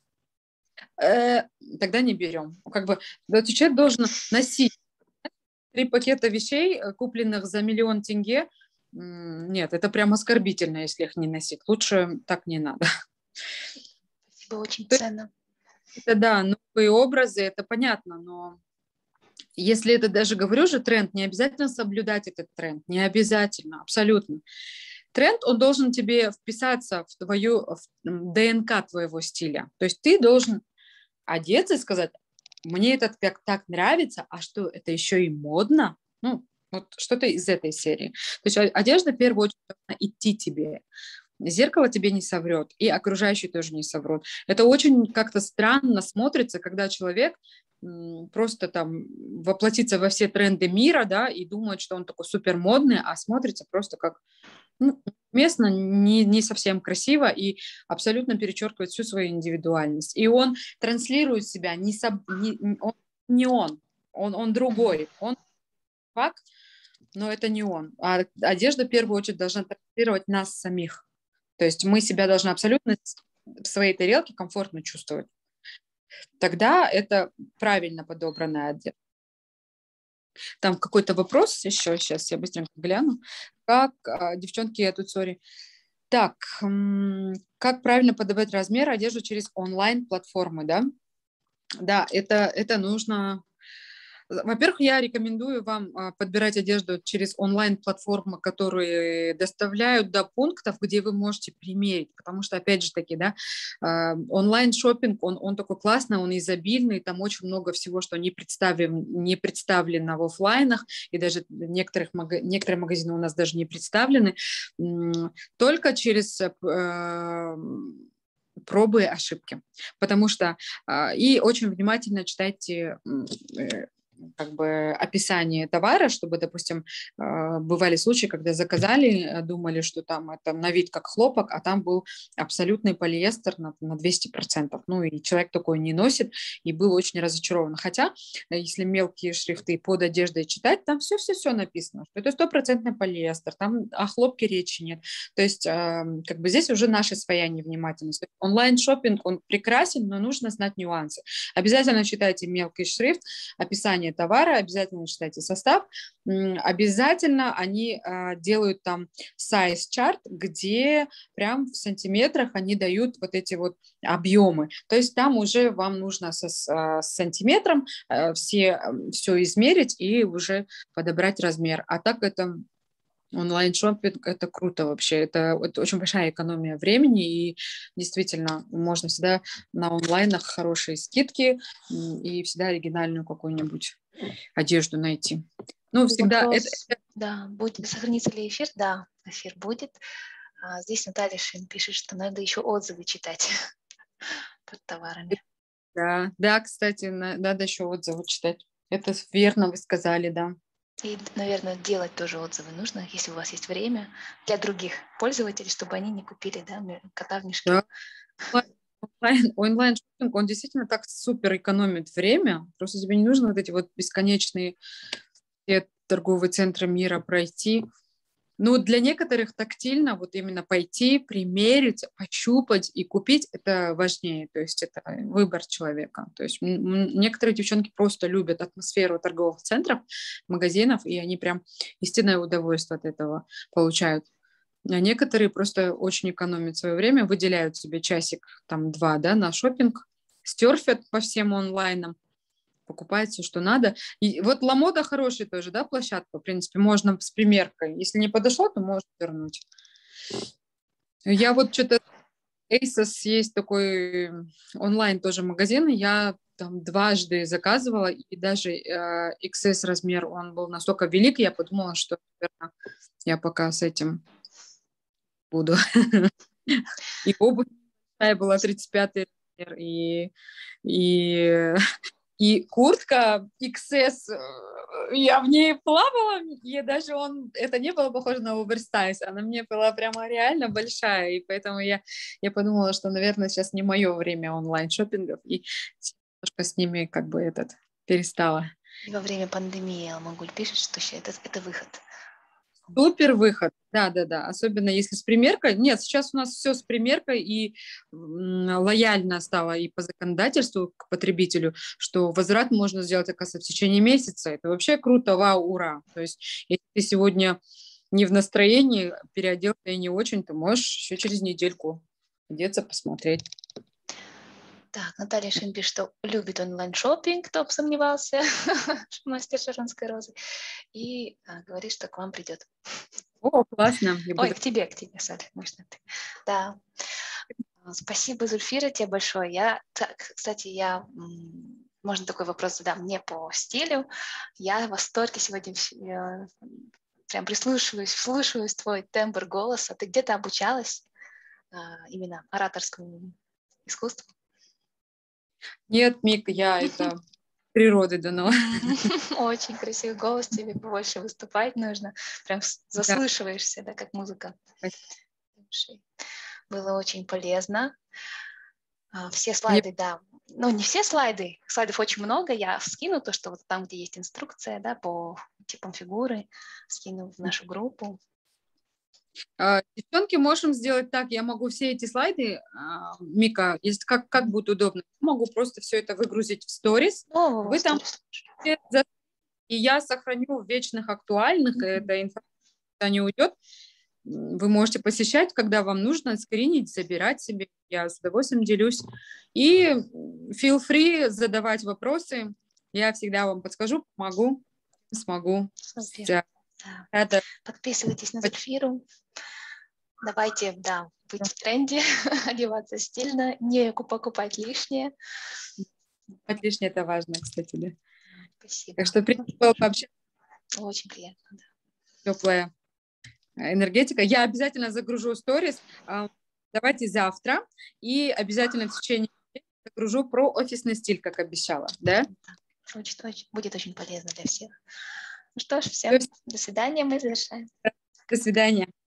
Э, Тогда не берем. Как бы да, человек должен носить три пакета вещей, э, купленных за миллион тенге. М, Нет, это прям оскорбительно, если их не носить. Лучше так не надо. Спасибо, очень То есть ценно. это да, новые образы, это понятно, но если это даже, говорю же, тренд, не обязательно соблюдать этот тренд, не обязательно, абсолютно. Тренд, он должен тебе вписаться в твою в ДНК твоего стиля. То есть ты должен одеться и сказать, мне это так, так нравится, а что, это еще и модно? Ну, вот что-то из этой серии. То есть одежда в первую очередь должна идти тебе. Зеркало тебе не соврет, и окружающие тоже не соврут. Это очень как-то странно смотрится, когда человек просто там воплотится во все тренды мира, да, и думает, что он такой супер модный, а смотрится просто как, ну, местно, не, не совсем красиво и абсолютно перечеркивает всю свою индивидуальность. И он транслирует себя, не, соб, не, он, не он, он, он другой, он факт, но это не он. А одежда в первую очередь должна транслировать нас самих. То есть мы себя должны абсолютно в своей тарелке комфортно чувствовать. Тогда это правильно подобранная одежда. Там какой-то вопрос еще, сейчас я быстренько гляну. Как, девчонки, я тут, сори. Так, как правильно подобрать размер одежды через онлайн-платформы, да? Да, это, это нужно... Во-первых, я рекомендую вам подбирать одежду через онлайн-платформы, которые доставляют до пунктов, где вы можете примерить, потому что, опять же таки, да, онлайн-шоппинг, он, он такой классный, он изобильный, там очень много всего, что не представлено, не представлено в офлайнах, и даже некоторых, некоторые магазины у нас даже не представлены, только через... пробы и ошибки, потому что и очень внимательно читайте как бы описание товара, чтобы, допустим, бывали случаи, когда заказали, думали, что там это на вид как хлопок, а там был абсолютный полиэстер на, на двести процентов. Ну и человек такой не носит, и был очень разочарован. Хотя, если мелкие шрифты под одеждой читать, там все-все-все написано, что это стопроцентный полиэстер, там о хлопке речи нет. То есть, как бы здесь уже наша своя невнимательность. Онлайн-шоппинг, он прекрасен, но нужно знать нюансы. Обязательно читайте мелкий шрифт, описание товара, обязательно читайте состав, обязательно они а, делают там size-чарт, где прям в сантиметрах они дают вот эти вот объемы, то есть там уже вам нужно со, с сантиметром а, все, все измерить и уже подобрать размер, а так это... Онлайн-шоппинг – это круто вообще, это, это очень большая экономия времени, и действительно можно всегда на онлайнах хорошие скидки и всегда оригинальную какую-нибудь одежду найти. Ну, всегда Вопрос, это... да, будет, сохранится ли эфир? Да, эфир будет. А здесь Наталья Шин пишет, что надо еще отзывы читать под товарами. Да, да, кстати, надо еще отзывы читать. Это верно вы сказали, да. И, наверное, делать тоже отзывы нужно, если у вас есть время, для других пользователей, чтобы они не купили, да, кота в мешке. Да. Онлайн, онлайн-шоппинг, он действительно так супер экономит время. Просто тебе не нужно вот эти вот бесконечные все торговые центры мира пройти. Ну, для некоторых тактильно вот именно пойти, примерить, пощупать и купить – это важнее. То есть это выбор человека. То есть некоторые девчонки просто любят атмосферу торговых центров, магазинов, и они прям истинное удовольствие от этого получают. А некоторые просто очень экономят свое время, выделяют себе часик, там, два, да, на шопинг, стерфят по всем онлайнам, покупает все, что надо. И вот Ламода хорошая тоже, да, площадка, в принципе, можно с примеркой. Если не подошло, то можно вернуть. Я вот что-то... Asos есть такой онлайн тоже магазин, я там дважды заказывала, и даже э, икс эс размер, он был настолько велик, я подумала, что, наверное, я пока с этим буду. И обувь была тридцать пятый размер, и, и, и куртка икс эс, я в ней плавала, и даже он, это не было похоже на оверсайз, она мне была прямо реально большая, и поэтому я, я подумала, что, наверное, сейчас не мое время онлайн-шоппингов, и немножко с ними как бы этот перестала. И во время пандемии Алмагуль пишет, что это, это выход. Супер выход, да-да-да, особенно если с примеркой. Нет, сейчас у нас все с примеркой, и лояльно стало и по законодательству к потребителю, что возврат можно сделать, оказывается, в течение месяца. Это вообще круто, вау, ура. То есть если ты сегодня не в настроении, переоделся и не очень, ты можешь еще через недельку одеться, посмотреть. Так, Наталья Шин пишет, что любит онлайн-шоппинг, кто бы сомневался, мастер Шаронской розы, и а, говорит, что к вам придет. О, классно. Я Ой, буду... к тебе, к тебе, сори, можно ты. Да. Спасибо, Зульфира, тебе большое. Я, так, кстати, я, можно такой вопрос задам не по стилю. Я в восторге сегодня, я прям прислушиваюсь, вслушиваюсь в твой тембр голоса. Ты где-то обучалась а, именно ораторскому искусству? Нет, Мик, я это природы дано. Очень красивый голос, тебе больше выступать нужно. Прям Да. заслышиваешься, да, как музыка. Было очень полезно. Все слайды, Мне... да. Ну, не все слайды. Слайдов очень много. Я скину то, что вот там, где есть инструкция, да, по типам фигуры, скину в нашу группу. Девчонки, можем сделать так. Я могу все эти слайды, Мика, если как, как будет удобно, могу просто все это выгрузить в сторис. О, Вы там... И я сохраню в вечных актуальных, mm-hmm. эта информация не уйдет. Вы можете посещать, когда вам нужно, скринить, забирать себе. Я с удовольствием делюсь. И feel free задавать вопросы. Я всегда вам подскажу, помогу, смогу. Да. Это... Подписывайтесь на Зульфиру. Давайте, да, быть в тренде, одеваться стильно, не покупать лишнее. Покупать лишнее — это важно, кстати, да. Спасибо. Так что приятно было пообщаться. Очень приятно, да. Теплая энергетика. Я обязательно загружу сторис. Давайте завтра. И обязательно в течение недели загружу про офисный стиль, как обещала. Да? Да. Очень, очень, будет очень полезно для всех. Ну что ж, все. До свидания. Мы завершаем. До свидания.